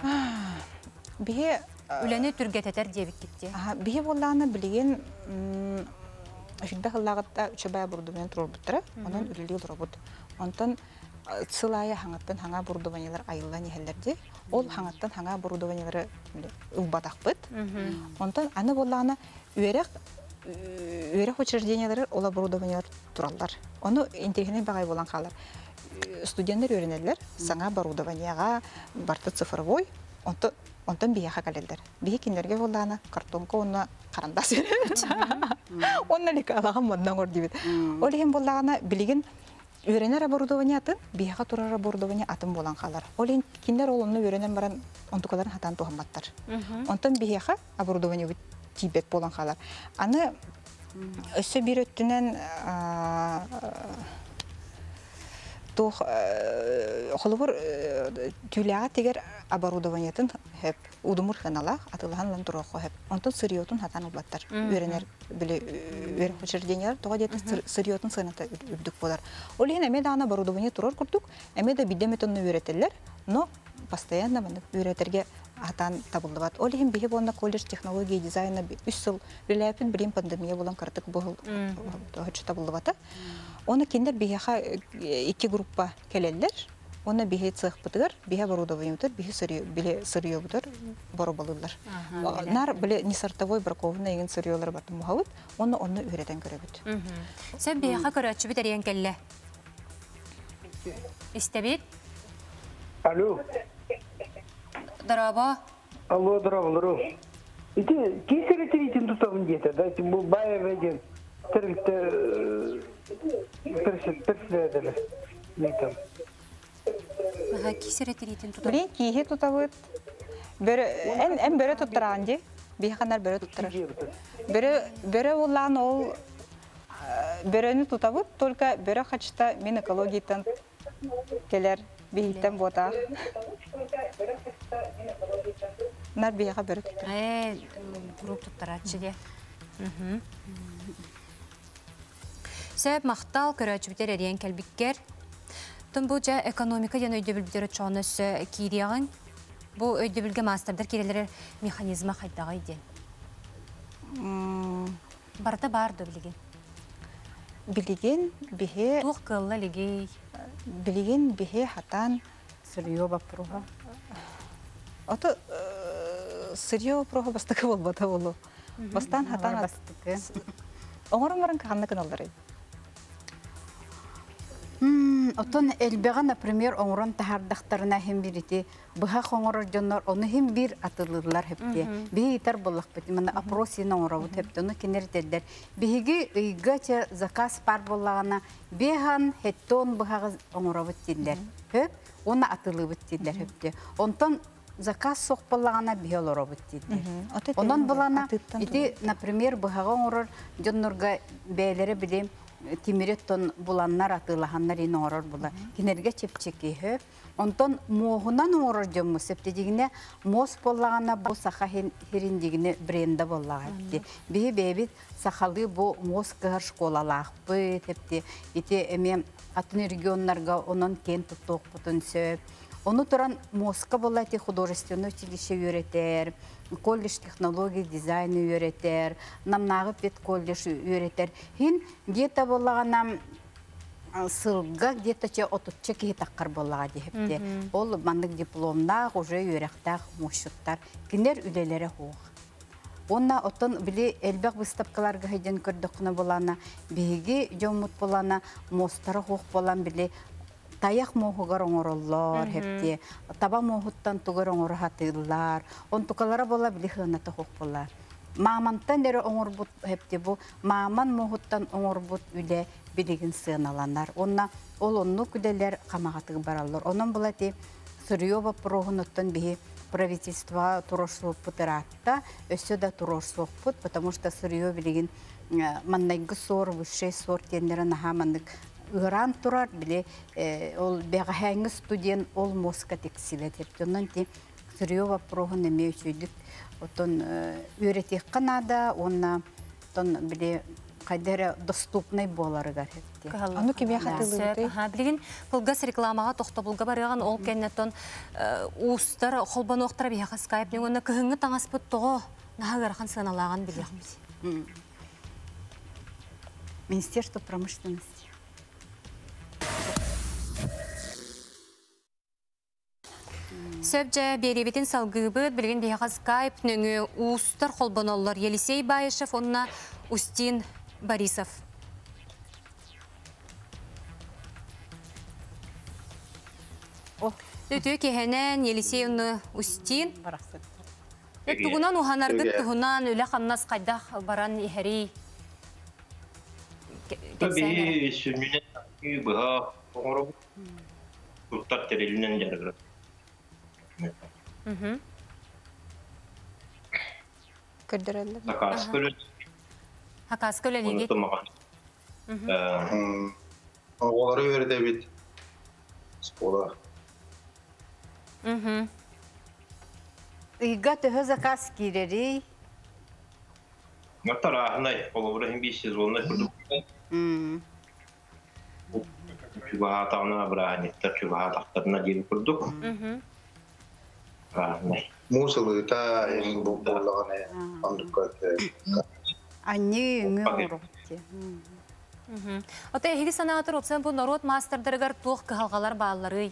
Бие Үләне түргәтәтәр дебит китте. Аха, бие болланы билеген шунда хыллагытта үчебай бурдумен турбуттара, анан үлели турбут. Онтон сылая хаңаттан хаңа бурдуванялар айыллан ehеллерди. Ол хаңаттан хаңа бурдуванялары убатакпыт. Онтон аны болланы үйрек үйрек учреждениялары ол оборудованиялар тураллар. Оны интернетне багай болан калар. Студенттер өйрөнелер, саңа оборудованияга барты цифровой, онтон онтон бияха калелдер. Бие киндерге болланы картонка онна карандас берет. Онна лекалаган мондан гор дибит. Ол эм боллагана билеген үйренер оборудованиятын, бияха турар оборудования атын болан калар. Ол эм киндер ол онны үйренен баран онтукаларын хатан тухаматтар. Онтон бияха оборудование тибет болан калар. Аны өсө бир өттүнөн тох холбор түләгә тигәр оборудованиятын һәп удумур ханала атылган турга һәп онтон сырьётун хатан улаттар үренер биле үер учреждениялар тога дет сырьётун сыната үрдүк болар. Ол эне медана оборудование турар курдук, эмеде бидеметонны үйрөтелер, но постоянно мына үйрөтерге атан табылдыбат. Ол эм бихе болна колледж технология дизайна үч жыл билепин бирин пандемия болан кырдык бул тохчу табылдыбата. Оны киндер бияха iki группа келелер. Оны бихе цех бутыр, бихе оборудование бутыр, бихе сырьё, биле сырьё бутыр, боро балылар. Нар биле не сортовой бракованный ген сырьёлар бар мухавыт, оны оны үйрөтен көрөбүт. Сен бияха көрөчү битерен келле. Истебит? Алло. Здорово. Алло, здорово, здорово. Ити кисери тритин тутам где-то, да, бу бая веден. Тырыкты перседеле. Не там. Ага, кисери тритин тутам. Биле кихе тутабыт. Бер эн эн бере туттаранди. Биханар бере туттарар. Бере бере улан ол берени тутабыт, только бере хачта мен экологиятан келер бихтен бота. Нар бияга бере туттар. Э, туруп туттарачы де. Сөп мақтал көрәчүбітер әрен кәлбіккер. Тун бұл жа экономика ден өйдөбілбітері чоғыныз кейрияғын. Бұл өйдөбілге мастердар керелері механизма қайдағы еден. Барда барды білген. Билеген бихе Туқ қылы легей. билеген бихе хатан Сырье вопрога. ото сырье прого бастакы болбата болу. Бастан хатан Бастыки. оңорон каханны кыналдары. Отон элбега, например, оңрон тахардактарына хем бирити, быха хоңорор жоннор, оны хем бир атылырлар хепте. Бихи итар боллак бит, мана опросина оңробут хепте, оны кенердерлер. Бихиги ыйгача заказ пар боллагана, бехан хеттон быхагы оңробут диллер. Хеп, оны атылыбыт диллер хепте. Онтон заказ соқ боллагана бихи олоробут диллер. Онон болана, ити, например, быхага оңрор жоннорга бәйлері билем, тимиреттон буланнар атылаханнар ин орор була. Кинерге чепчеки. Онтон моғынан орор жомму септедигине мос боллагана бу саха хириндигине бренда боллага этти. Бихи бебит сахалы бу мос кыгар школалаакпы тепти. Ити эме атын регионнарга онон кен туттук бутун сөп. Оны туран моска боллати художественное училище үйретер, колледж технологии дизайны үйретер, намнағы пет колледж үйретер. Хин где-то боллагана сылга где-то че отутча ки таққар боллага дехепте. Ол мандык дипломнақ уже үйректақ мошуттар. Кинер үлелері хуқ. Онна отон били элбек выставкаларга хайден көрдіқына болана, биги жомут болана, мостары хуқ болан били таяк моғығар оңырылар, хепте, таба моғыттан туғар оңыры хатылар, он тукалара бола били хынаты хуқ бола. Мамантан дәрі оңыр бұт хепте бұл, маман моғыттан оңыр бұт үлі білігін сыналанар. Онна ол онны күделер қамағатығы баралар. Онын бола те сырьева прогынуттан бігі правительство турошсуық бұтыратта, өсі да турошсуық бұт, потому что сырье білігін маннайғы сор, высшей сор тендері наға мандық Иран турар биле ол бегахәңге студент ол Москва тексилет ептоннан ти сырьева прогын эме үчүдүк отон үйретек канада онна тон биле кайдара доступный боларыгар хепте. Аны кимия хатылыбыты? Ха, билген пылгас рекламага тохтобулга барыган ол кеннетон устар холбан октара бияга скайп оны кыһыңы таңаспыт того нахагархан саналаган билегмиз. Министерство промышленности. Сөбжә беребетін салгыбыт, білген бейға скайп, нөңі ұстар қолбаноллар Елисей Байышев, онына Устин Борисов. Өті кехенен Елисей оны Устин. Тұғынан ұханарғыт тұғынан өлі қаннас қайдақ баран ехері. Бейі сүрмінен бұға оңыры бұқтар тәрелінен жарғыры. Көрдірелі. Хакас көлі. Хакас көлі легет. Олары өрді бет. Скола. Ига төһө заказ кирери. Мақтар ағынай, олы бұрын бес сезонына күрдік. Чубаға тағына бірағанеттер, чубаға тақтарына дейін күрдік. Мусылы та ең болағаны андыққа. Анне үңі орықты. Ота ехігі санағатыр опсан бұл народ мастердырығар тоқ кығалғалар бағалары.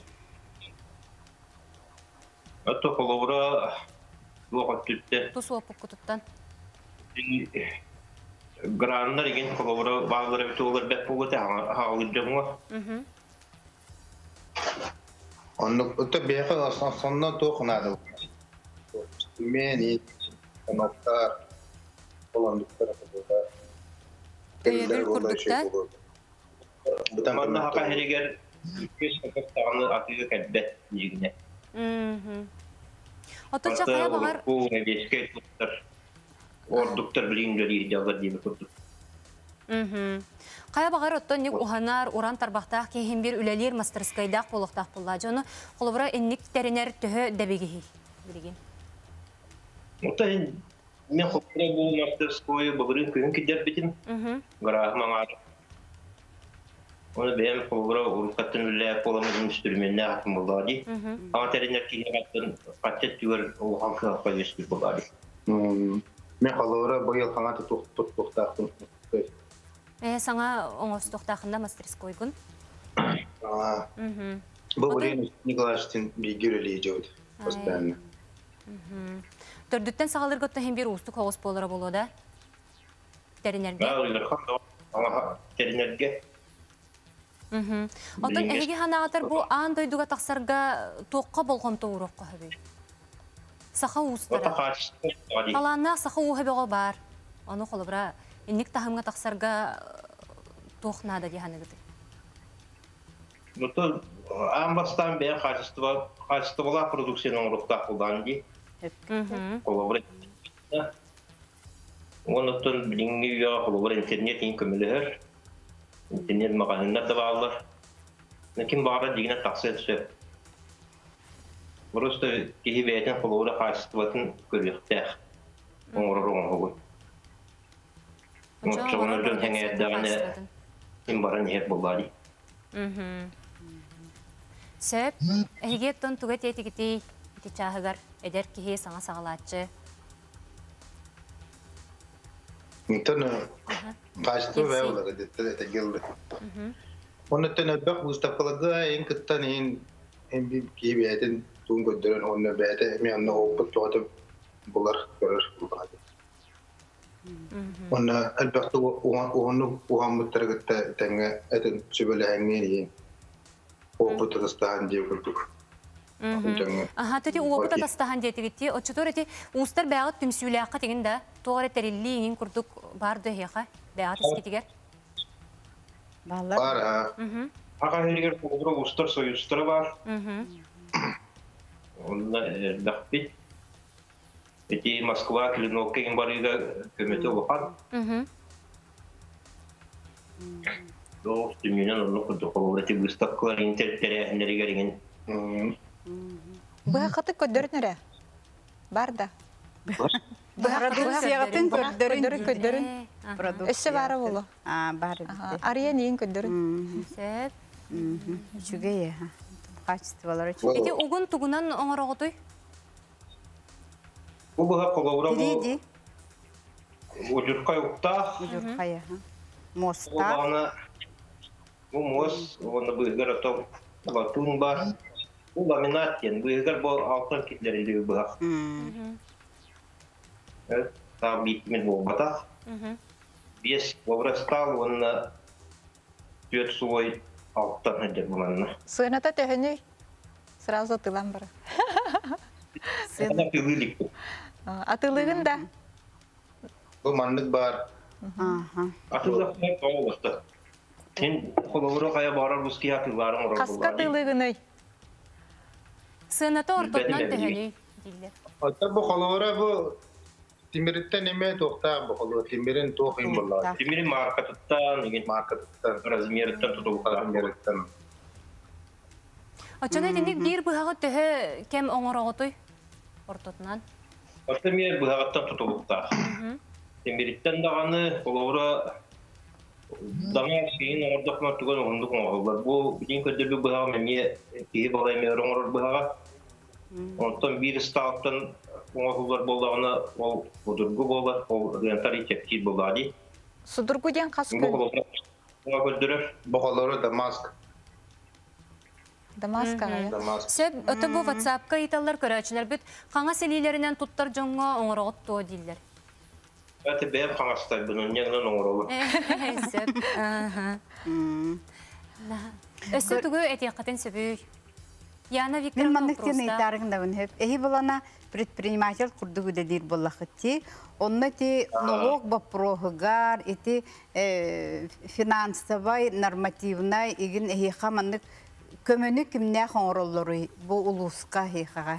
Өтті қолы бұра лоғат түтті. Тұс опық күтіттен. Грандар еген қолы бұра бағалары өті олар бәк болғыты ағылып жамға. Анық өті бейқі сонынан тоқынады. Мен қанаттар, қоландықтар қылуда. Өйебіл күрдіктен? Бұтаманда хақа әрегер көз қақықтағаны атығы кәлбәт егіне. Отынша қая бағар? Бұл әбеске ордықтар білген жөлі жалғар дейбі күрдік. Қая бағар оттон нек уханар, уран тарбақтақ кейхен бір үләлер мастерскайдақ болуқтақ болла. Жоны қолыбыра әннік тәрінер түхі дәбегеғі білген. Ота Мен хоппара бұл мастерское бұғырын күйін кедер бітін. Ғара маңар. Оны бәйім қолғыра ұрқаттың үлі қолымыздың үстірменіне ақын болады. Ама тәрінер кейі қаттың қаттет түгер оған қылаққа өстір болады. Мен қалауыра бұйыл қаңаты тоқтақтың. Саңа оңыз тоқтақында мастерской күн? Бұл бұрын Николаевтың бейгер әлі жауды. Постоянно. Төрдүттен сағалыр көттен хем бір ұстық оғыз болыра болу да? Тәрінерге? Тәрінерге. Отын әйге ханағатар бұл аң дойдуға тақсарға тоққа болған тоғырыққа хөбей? Сақа ұстара? Қаланна сақа ұғыбеға бар. Оны қолы бұра, енік тахымға тақсарға тоқнада дейханы күті? Бұты аң бастан бәйін қачысты бола продукцияның ұрықтақ болдан дей. Қолы бұра. Онықтың біліңгі үйі қолы бұра интернет ең көмілі интернет мағанында да бағалар. Нәкін бағара дегені тақсы түсіп. Просто кейі бәйтін қолуыра қайсыстыватын көрбектәқ. Оңырыр оңыр ғой. Оңырыр әңе әддағаны кем барын ек болады. Сөп, әйгеттің түгет етігітей чағығар әдер кейі саңа сағалатшы. Митаны қайсыту бәй олығы детті әті келді. Оны түн өтбәк ұстапқылады ең күттен ең кей бәйтін туын көддерін оны бәйті әме анна опыт жоғатып бұлар көрір бұлғады. Оны әлбәқті оғаны оған мұттарғытта тәңі әтін сөбілі әңген ең опыт ұстаған дей көрдік. Аха, төте опыт атастахан детигити, отчутор эти устар бәгат түмсүләққа теген да, тоғыр әтәрелі еңін күрдік барды хеқа, бәгат іскетігер? Бар, Аға әргер қолдыры устар союстары бар. Онда бәқпет. Эти Москва, Клиновка ең барыға көметі олған. Доғыз дүниенен оны күрді қолдыры әте выставкалар интернеттері әнерігер еген. Бұға қаты көддерін әрі? Бар да. Продукциягатын көддерін көддерін. Өсі бары болу? Бары бітті. Ариян ең көддерін. Сөп. Жүгейе. Качестволары. Эти уғын тұғынан оңыр оғытой? Бұл бұға қолауыра бұл Тиреди. ұжырқай ұқтақ. Ұжырқай. Моста. Бұл мос, оны бұйығыр атау латун бар. Бұл ламинат ен, бұйығыр бұл алтын кетлеріндегі бұғақ. Там битмен бұл батақ. Бес обрастал, оны төт суой алтын әдер бұланына. Сыйната төхіні сразу тылан бары. Сыйната тылылық бұл. Атылығын да? Бұл маңдық бар. Атылық бар қауы басты. Сен қолауыры қая барар бұске атыларын ұрар бұл. Қасқа тылығыны? Сыйната ортотынан төхіні дейлер. Ата бұл қолауыра бұл Тимириттен еме тоқтақ бұл қолауыра. Тимирин тоқын бұлар. Тимирин маркатыттан, маркатыттан, размеріттен тұтыл размеріттен. Очаны етіндік бір бұғағы төхі кәм оңыр оғытой ортотынан? Ата мен бұғағаттан тұтылықтақ. Тимириттен дағаны қолауыра даңа шейін оңырдықына түген оңындық оңғылдар. Бұл білін көддірбі бұғаға мәне кейі балай мәр оңырыр бұғаға. Онтан бір сталықтан оңғылдар болдағына ол ұдырғы болар, ол рентар етептейд болады. Судырғы ден қас көл? Оңа көддірір. Бұғалары Дамаск. Дамаскаға, я? Сөп, өті бұл ватсапқа еталар көрәчілер бүт, қаңа селейлерінен тұттар жоңға оңыр оғыт туы дейілдер. Әті бәйім қаңастай бұның неңінен оңыр олы. Сөп, өсі түгі әте қатын сөбүй. Яна Викторовна Мен маңнықтен айтарыңда өңіп. Әйі болана предприниматель құрдығы дәдер болақытти. Онны те налог бапроғығар, әте финансовай, нормативнай, егін әйі қаманық көміні кімне қоңыроллары бұл ұлысқа әйіға?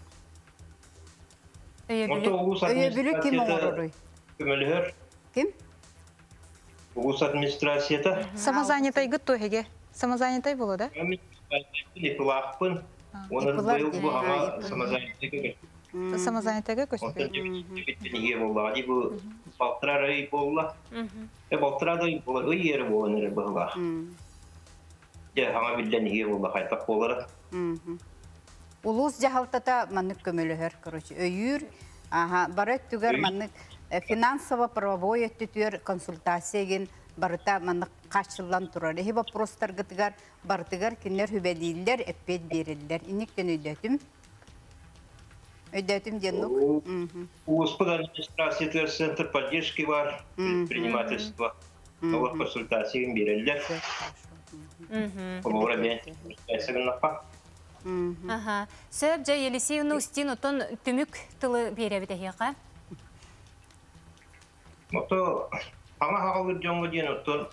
Өйе білі кім оңыроллары? Көмілігер. Кім? Ұлыс администрацияда. Самозанятай ғыт тойхеге? Самозанятай болу да? Ипылақпын. Оны бұл бұғама самозанятай Самозанятыга көспе. Биттение болла, ди бу балтырары болла. Э балтырады болла, ый ери болла была. Де хама билдение болла кайтак болара. Улус жахалтата маннык көмөлөһөр, короче, өйүр, аха, барыт түгөр маннык финансово правовое түтүр консультацияген барыта маннык качыллан турар. Эһи вопростар гытыгар бартыгар кинер хүбелилер, эппет берилер. Иниктен өйдөтүм. Өйдөтүм денук. Господа администрация центр поддержки бар, предпринимательства. Новых консультаций берилер. Олора бен, эсегеннапа. Ага. Сөп жа Елисеевна устин отон түмүк тылы беребите хияка. Ото ама хагыл жоңго ден отон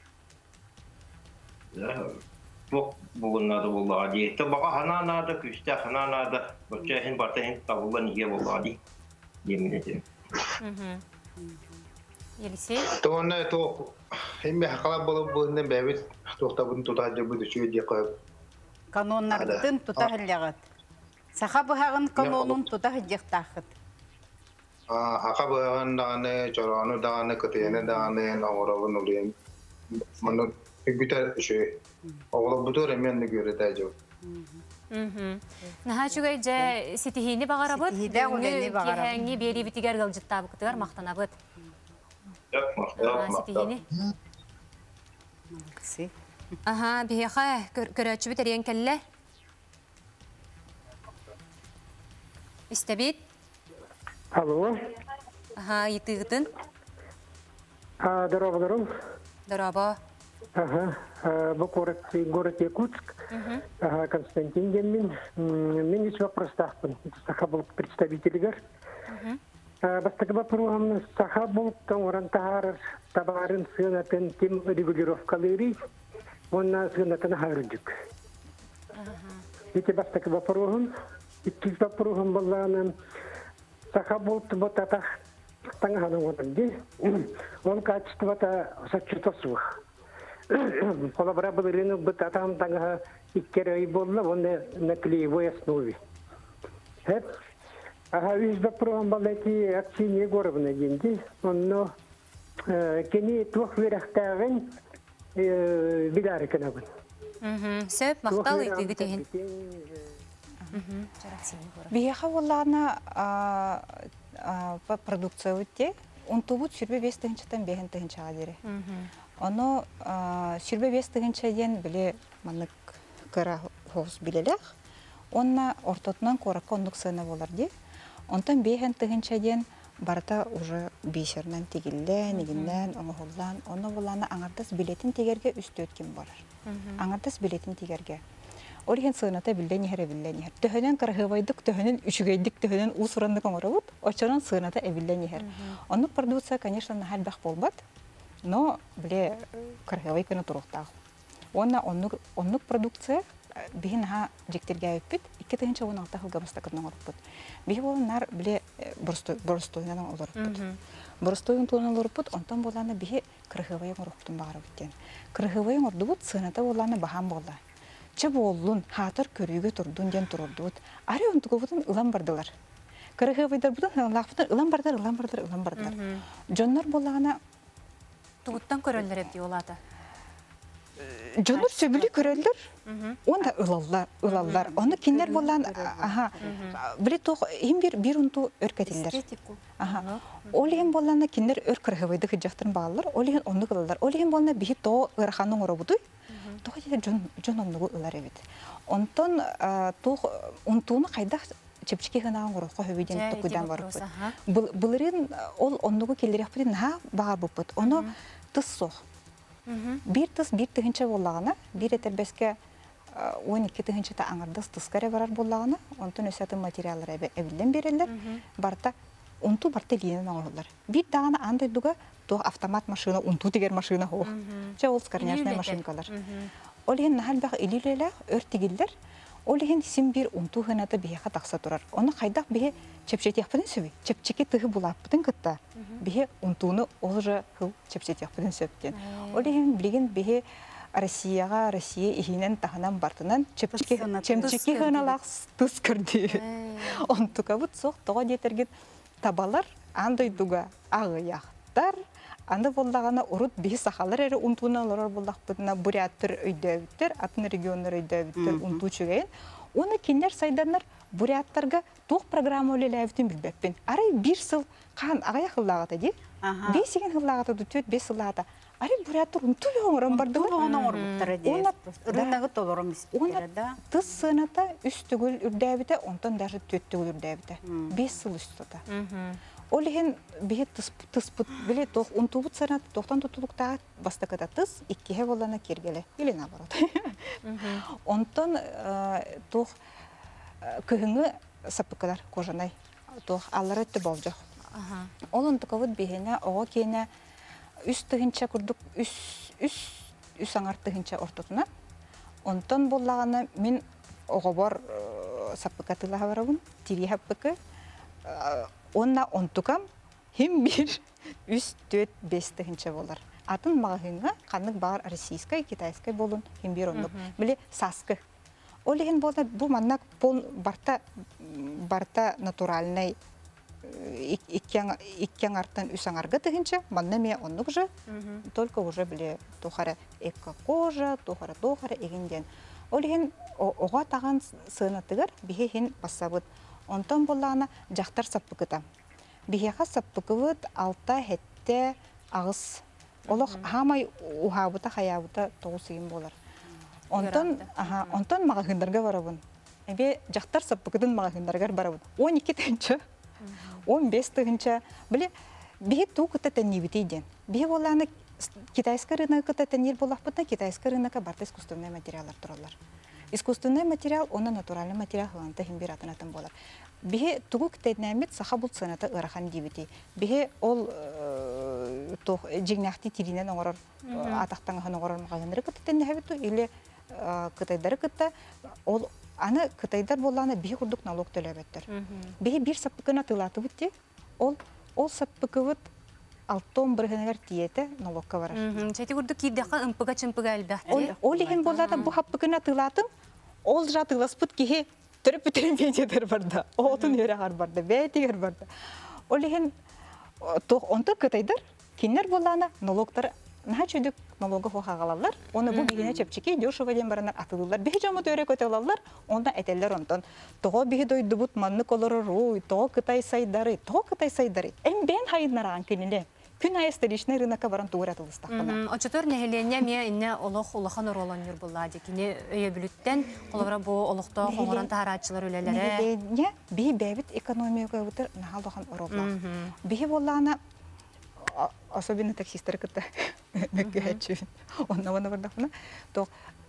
бок бугуннады болла ди. Та бага хананада күстә хананада. Боча хин барта хин табылган ие болла ди. Деминете. Мм. Елисей. Тоонна то химме хакала болуп бунден бебит токтабын тутады бу düşү ди коюп. Каноннардын тутахыллягат. Саха быхагын канонун тутахыллягтахыт. А хака баган даганы чорону даганы кытыны даганы нагоровун улен. Маны битер düşү. Огло бутур эмен көрөтө жок. Мм. Наха чугай жа ситихини багарабыт. Ситихиде оленни багарабыт. Кехеңи бери битигер галжыттабы кытыгар мактанабыт. Жок мактап Ситихини. Си. Ага, бияха көрөчү битерен келле. Истебит. Алло. Ага, итыгытын. А, здорово, здорово. Здорово. Ага. В город, город Якутск. Ага, Константин Демин. Мен есть вопрос тахпын. Сахабул представитель. Бастакаба программы Сахабул Таңурантахар табарын сынатын тем регулировкалары. Он нас гнатан харджик. Эти бастакаба программ, эти программ балланам Сахабул тботата тангана воданди. Он качествата сачутасух. Коллабораторы бытатам танга иккерей болла, он на клеевой основе. Ага, весь программ балети акции горовны деньги. Он но кени тух верахтагын бидари канабын. Мм, сөп мактал итыгытын. Мм, жараксыны горов. Бияха боллана по продукция үтте, он тубут сүрбе бес тыгынчатан бехен тыгынчага дере. Оно сүрбе бес тыгынчаден биле манык кыра хоз билелек, онна ортотунан коракка ондук сына болар де. Онтан бехен тыгынчаден барта уже бесернен тигиллен, игиннен, оңохуллан, оно боллана аңардас билетин тигерге үстө өткөн барар. Аңардас билетин тигерге. Олиген сыната билден хере билден хер. Төһөнөн кыргыбайдык, төһөнөн үчүгейдик, төһөнөн усурандык оңоробут, очонон сыната эбилден хер. Онук продукция, конечно, нахал бах болбат, но биле кыргыбай көне туруктаг. Онна оннук оннук продукция бихин ха жектерге өппит, икки тыгынча он алты хылга бастакын оңороппут. Бихи боланар биле борстой борстойнан олороппут. Борстойун туунан олороппут, онтон боланы бихи кыргыбай оңороптун багырып кеткен. Кыргыбай оңордубут сыната боланы бахан болду. Чы боллун хатыр көрүүгө турдун ден турдут. Ари онтугубутун ылам бардылар. Кыргыбайдар бутун лахбутун ылам бардар, ылам бардар, ылам бардар. Жоннор боллагана Тугуттан көрөллөр эбди олата. Жоннор сөбүлү көрөллөр. Онда ылаллар, ылаллар. Оны киндер боллан, аха. Биле тох эм бир бир унту өркөтүлөр. Аха. Олеген боллана киндер өр кыргыбайды хыжактырын баалар. Олеген онду кылалар. Олеген болна бихи то ырханын оробуду. Тох же жон жон онду ылар эбит. Онтон тох унтуну кайда чепчики гана горохо хөбиден токудан барып. Булырын ол ондугу келдиреппин ха багар бупут. Оно тыссох. Бир тыс бир тыгынча боллагана, бир этербеске он эки тыгынчата аңардас тыскаре барар боллагана, онтон өсөтүн материаллар эбилден берилер. Барта унту барта линен оңолор. Бир дагана андай дуга то автомат машина, унту тигер машина хо. Же ол скорняшная машинкалар. Олеген нахал баг илилелер, өртигиллер. Олеген сим бир унту хыната бияка такса турар. Оны кайдак бие чепчет яппын сөбү. Чепчеки тыгы булаппытын кытта. Бие унтуну олжа хыл чепчет яппын сөптен. Олеген билген бие Россияға, Россия ихинен таханан бартынан чемчеки хыналақ тыс кірді. Онтука бұд соқ тоға детергет табалар, андойдуға ағыяқтар, аны болдағана урут бихи сахалар әрі унтуналар болдақ бұдына буряттыр өйдөбіттер, атын регионлар өйдөбіттер унту чүгейін. Оны кендер сайданлар буряттарға тоқ программа өлеләйбітін білбеппен. Арай бір сыл қан ағая қыллағата де, бес еген қыллағата дүтөт, бес сыллағата. Арай буряттыр унту лоңырын барды ғой. Оны орбуттары дейіз. Рынағы толырым істері да. Тыс сыната үстігіл үрдәбіті, онтан даже төттігіл үрдәбіті. Бес сыл үстіта. Ол еген бейі тұспыт, біле тоқ унтубыт сынат, тоқтан тұтылықтаға бастықыда тыс, иккеге болана кергелі. Или наоборот. Онтан тоқ күхіңі сапықылар кожанай. Тоқ аллар өтті бол жоқ. Ол онтықывыт бейіне оға кейіне үс тығынша күрдік, үс аңар тығынша ортотына. Онтан болағана мен оға бар сапықы тылаға барабын, тири хаппықы. Онна онтукам хим бир үс төт бес тығынша болар. Атын мағығынға қанық бағар российскай, китайскай болын хим бир ондық. Біле саскы. Ол еген болда бұл маннак барта натуральный иккен артан үс аңарға тығынша, манна ме ондық жы, только уже біле тухара эко-кожа, тухара-тухара егенден. Ол еген оға таған сығынатығыр, бихе хин бассабыд. Онтан болағына жақтар саппықыта. Бихеға саппықывыд алта хетте ағыз. Олық хамай ухабыта, хаябыта тоғыз егін болар. Онтан мағағындарға барабын. Әбе жақтар саппықыдың мағағындарға барабын. он екі тәнші, он бес тәнші. Біле, бихе туғыта тәннебіті еден. Бихе болағына китайскы рынокы тәннер болақпытна, китайскы рынокы барта искусственный материалар тұралар. Искусственный материал, оны натуральный материал ғыланта химбир атын-атын болар. Бихе тугу кітайнәмет саха бұл сыната ырахан дебеті. Бихе ол жигнахти тиринен оңырыр, атақтан ғын оңырыр мағағындары кітайтен нәхабету, или кітайдары кітта, ол аны кітайдар болағына бихе құрдық налог төләбеттір. Бихе бір саппықына тылаты бұтте, ол саппықы бұт алтон біргінігер тиеті налогқа барар. Чәйті құрдық кейдеқа ұмпыға чымпыға әлбәқті. Ол еген болағына бұл хаппықына тылатын, ол жа тыласпыт кеге түріп бітірін бейдедер барды. Оғытын өрәғар барды, бәйтігер барды. Ол еген онты кітайдар, кенер болағына налогтар наға чөйдік налогы хоқағалалар, оны бұл бейгіне чепчеке дешево ден баранар атылылар. Бейі жамыт өрі көтелалар, онда әтелер онтан. Тоғы бейі дойды бұт манны колыры руй, тоғы кытай сайдары, тоғы кытай сайдары. Ән бән хайынлараған кенеле. Күн айыстырышны рынаққа баран туғыр атылыстақпына. Очатор нәхелене ме инне олық олықхан оролан юр болады. Кені өйе бүліттен, қолавра бұл олықта қоңыран тағаратшылар өлелері. Нәхелене бей бәбіт экономика өтір нағалдаған оролан. Бей болағына особенно таксистер кыта меккәчү. Онна вона бардахна. То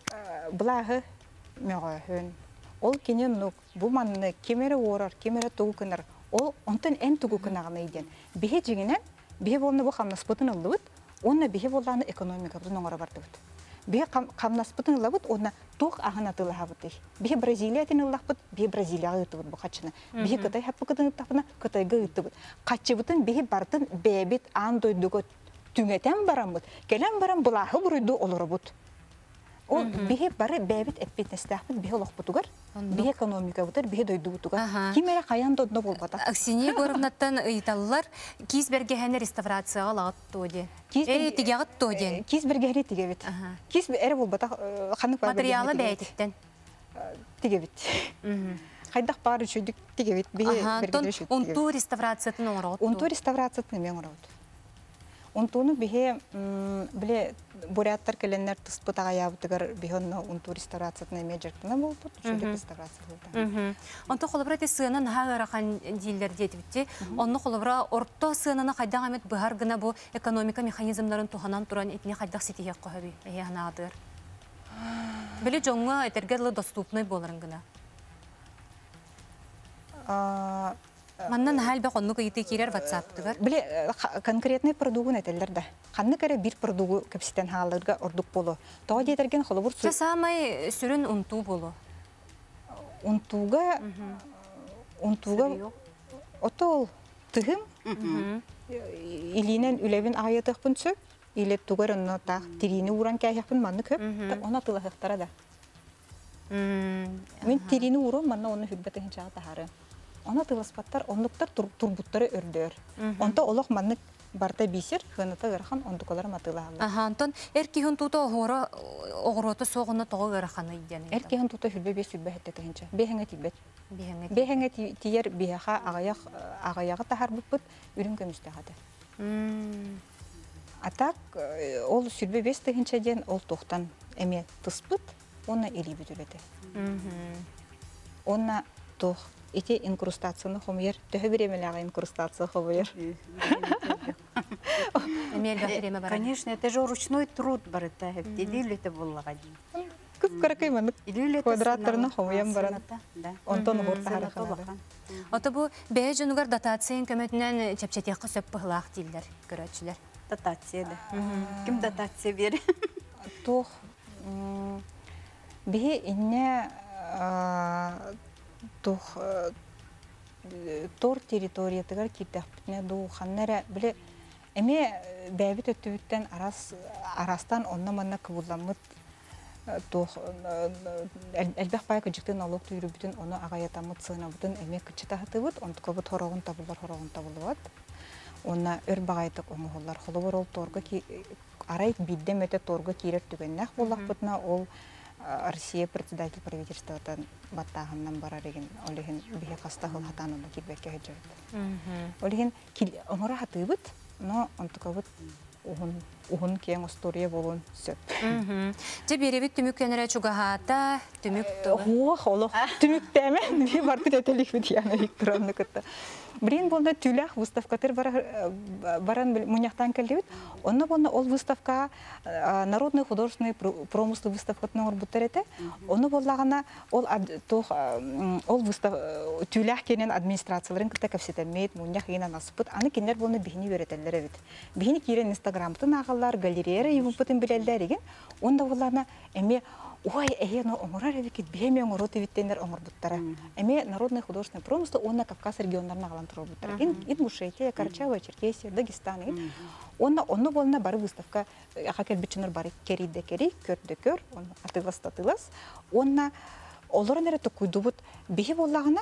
благы мөгөһөн. Ол кенен нук бу манны кемере орар, кемере тугунар. Ол онтан эн тугунагына иден. Бие жигенен бие болны бу хамнаспытын алыбыт. Онна бие болланы экономика бу ноңора бардыбыт. Бие хамнаспытын алыбыт, онна туг агына тылабыт. Бие Бразилиятын аллахбыт, бие Бразилияга ытыбыт бу качына. Бие Кытай хаппыкытын тапына Кытайга ытыбыт. Качыбытын бие бардын бебит андойдуго түңетен барамбыт. Келен барам булахы бурuydu олорбут. Ол бие бары бебит эппетнестахбыт, бие олохбутугар. Бие экономика бутар, бие дойдубутугар. Кимере каян додно болбата. Аксинья Горовнаттан ыйталлар кизбергеһене реставрацияга лагат тоди. Э тигягат тоди. Кизбергеһе тигебит. Киз эре болбата ханык бар. Материалы бәйтиттен. Тигебит. Хайдах бары чөйдүк тигебит. Бие бергеһе чөйдүк. Онту реставрациятын олорот. Онту реставрациятын мен олорот. Онтуну бие биле буряттар келеннер тыспытага ябытыгар бихонно онту реставрациятын эме жертына болбут. Чөйдүк реставрация болду. Онту холобрат сыынан хаарахан дилер детибитти. Онну холобра орто сыанана кайдак амет быхар гына бу экономика механизмдарын туханан туран итне кайдак ситиге кохаби. Эе ханадыр. Биле жоңга этергерле доступный боларын гына. А Маннан хәл бә конны кыйты кирер WhatsApp-тыгар. Биле конкретный продуктын әтелләрдә. Ханны кәре бир продукт капситен халырга ордук болу. Тоо детерген холобур су. Самай сүрен унту болу. Унтуга унтуга отол тыгым. Илинен үлебин аятык пунчу. Или тугар онно так тирини уран кайхапын манны көп, она тылахтара да. Мен тирини уран манна оны хүббетен чага тахары. Она тыласпаттар, онлуктар турбуттары өрдөр. Онта олох манны барта бисер, хыната гархан ондукалар матылаһалар. Аха, антон эркиһин тута огора огорота согына тога гараханы идән. Эркиһин тута хүлбе бес хүлбе хәтте тегенчә. Бехәңгә тибет. Бехәңгә. Бехәңгә тияр бияха агаяк агаягы тахар буппут үрүн көмүстә хәтте. Атак ол сүрбе бес тегенчә ден ол тохтан эме тыспыт, оны эли бүтүләте. Онна тох эти инкрустацияны хомер, төһө биремеләгә инкрустация хомер. Конечно, это же ручной труд бар это. Идилле это буллага ди. Күп каракай маны. Квадратларны хомыям баран. Онтон гортара хана. Ата бу бәе жөнүгөр дотациян көмөтүнөн чепчетекка сөп быһлаак дилдер, көрөчүлөр. Дотация да. Ким дотация бер? Тох бе инне тох тор территориятыгар китәпне ду ханнара биле эме бәбит өттүттен арас арастан онна манна кыбулламыт тох элбэх пай кыжыктын налог түйрү бүтүн оны агаятамыт сына бүтүн эме кычыта хатыбыт онтко бут хорогун табылар хорогун табылат онна өр багайтык оңголлар холобор ол торга ки арай бидде мете торга кирер түгеннах боллакпытна ол Россия председатель правительствотан баттагыннан барар эген олеген бие кастагыл хатанын кирбекке жибет. Олеген оңора хатыбыт, но онтукабыт ухун ухун кең история болон сөп. Же беребит түмүккенере чугахата, түмүк О, холо. Түмүктеме, би барты детелик бит яна Викторовна кытта. Брин болда түлях выставкатыр баран муньяктан келдибит. Онна болна ол выставка народный художественный промысл выставкатны орбуттерете. Онна боллагана ол ол выстав түлях кенен администрацияларын кытта кепсетемет муньяк гена насыпыт. Аны кинер болна бихини беретелер бит. Бихини кирен Инстаграмтын агаллар, галерея юпытын билелдер эген. Онда боллана эме ой, э, но оңорар эбикит беме оңороты биттендер оңорбуттара. Эме народный художественный промысл онна Кавказ региондарына галантырбуттара. Ин Ингушетия, Карачаево, Черкесия, Дагестан. Онна онно болна бары выставка хакел бичнер бары кериде кери, көрдө көр, он атылас татылас. Онна олорун эре токуйдубут бихи боллагына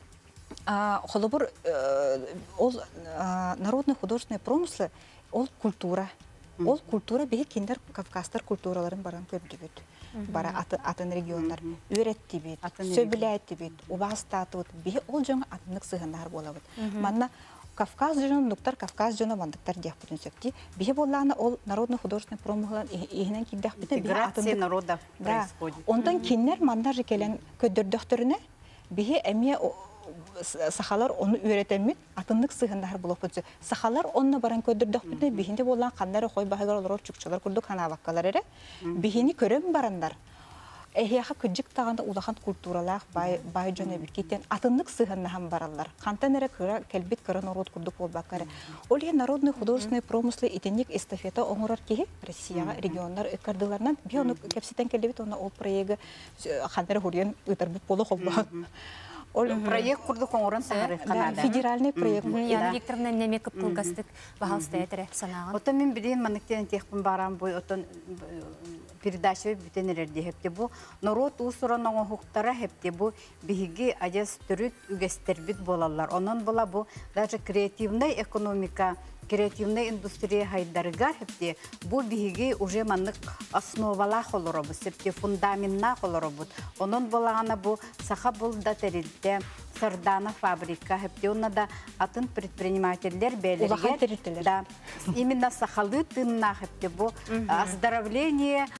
а холобур ол народный художественный промысл ол культура. Ол культура бихи киндер Кавказтар культураларын баран көрдүбүт. Бара атын региондар үйрәтти бит, сөбиләтти бит, убастаты бит, бе ол жаңа атынлык сыгындар болабыт. Манна Кавказ жөнүн доктор Кавказ жөнүн бандыктар дип бүтүн сөкти. Бе болланы ол народный художественный промыслан ихнен киддах бит. Интеграция народов происходит. Ондан киннер мандар келен көдөрдөктөрүнө бе эме сахалар оны үйрәтәмит, атынлык сыгындар булып бүтсө. Сахалар онны баран көдөрдөк бит, бихинде болган каннары кой багыгар олор чукчалар курдук ханабаккалар эре. Бихини көрөм барандар. Эхяха күҗик таганда улахан культуралар бай бай жөне бикетен атынлык сыгынна хам баралар. Кантан эре кыра келбит кыра народ курдук болбаккары. Ол народный художественный промыслы итенник эстафета оңорар ки Россияга регионнар өткөрдүләрнән би оны кепсетен келбит оны ол проеги хандыр хурен ытырбып боло хобба. Ол проект курдук оңорон сагары Канада. Федеральный проект. Яна Викторовна неме көп кылгастык багалсты этере санаган. Ото мен билен манектен техпин барам бой отон передача бүтенерде хепте бу народ усуранын хукуктары хепте бу биги ажас түрүт үгестербит болалар. Онон бола бу даже креативный экономика, креативный индустрия хайдарыгар хепте бу биги уже маннык основала холоробут, септе фундаментна холоробут. Онон болагана бу саха булда терилте Сардана фабрика хепте онда атын предпринимательдер белерге. Да. Именно сахалы тынна хепте бу оздоровление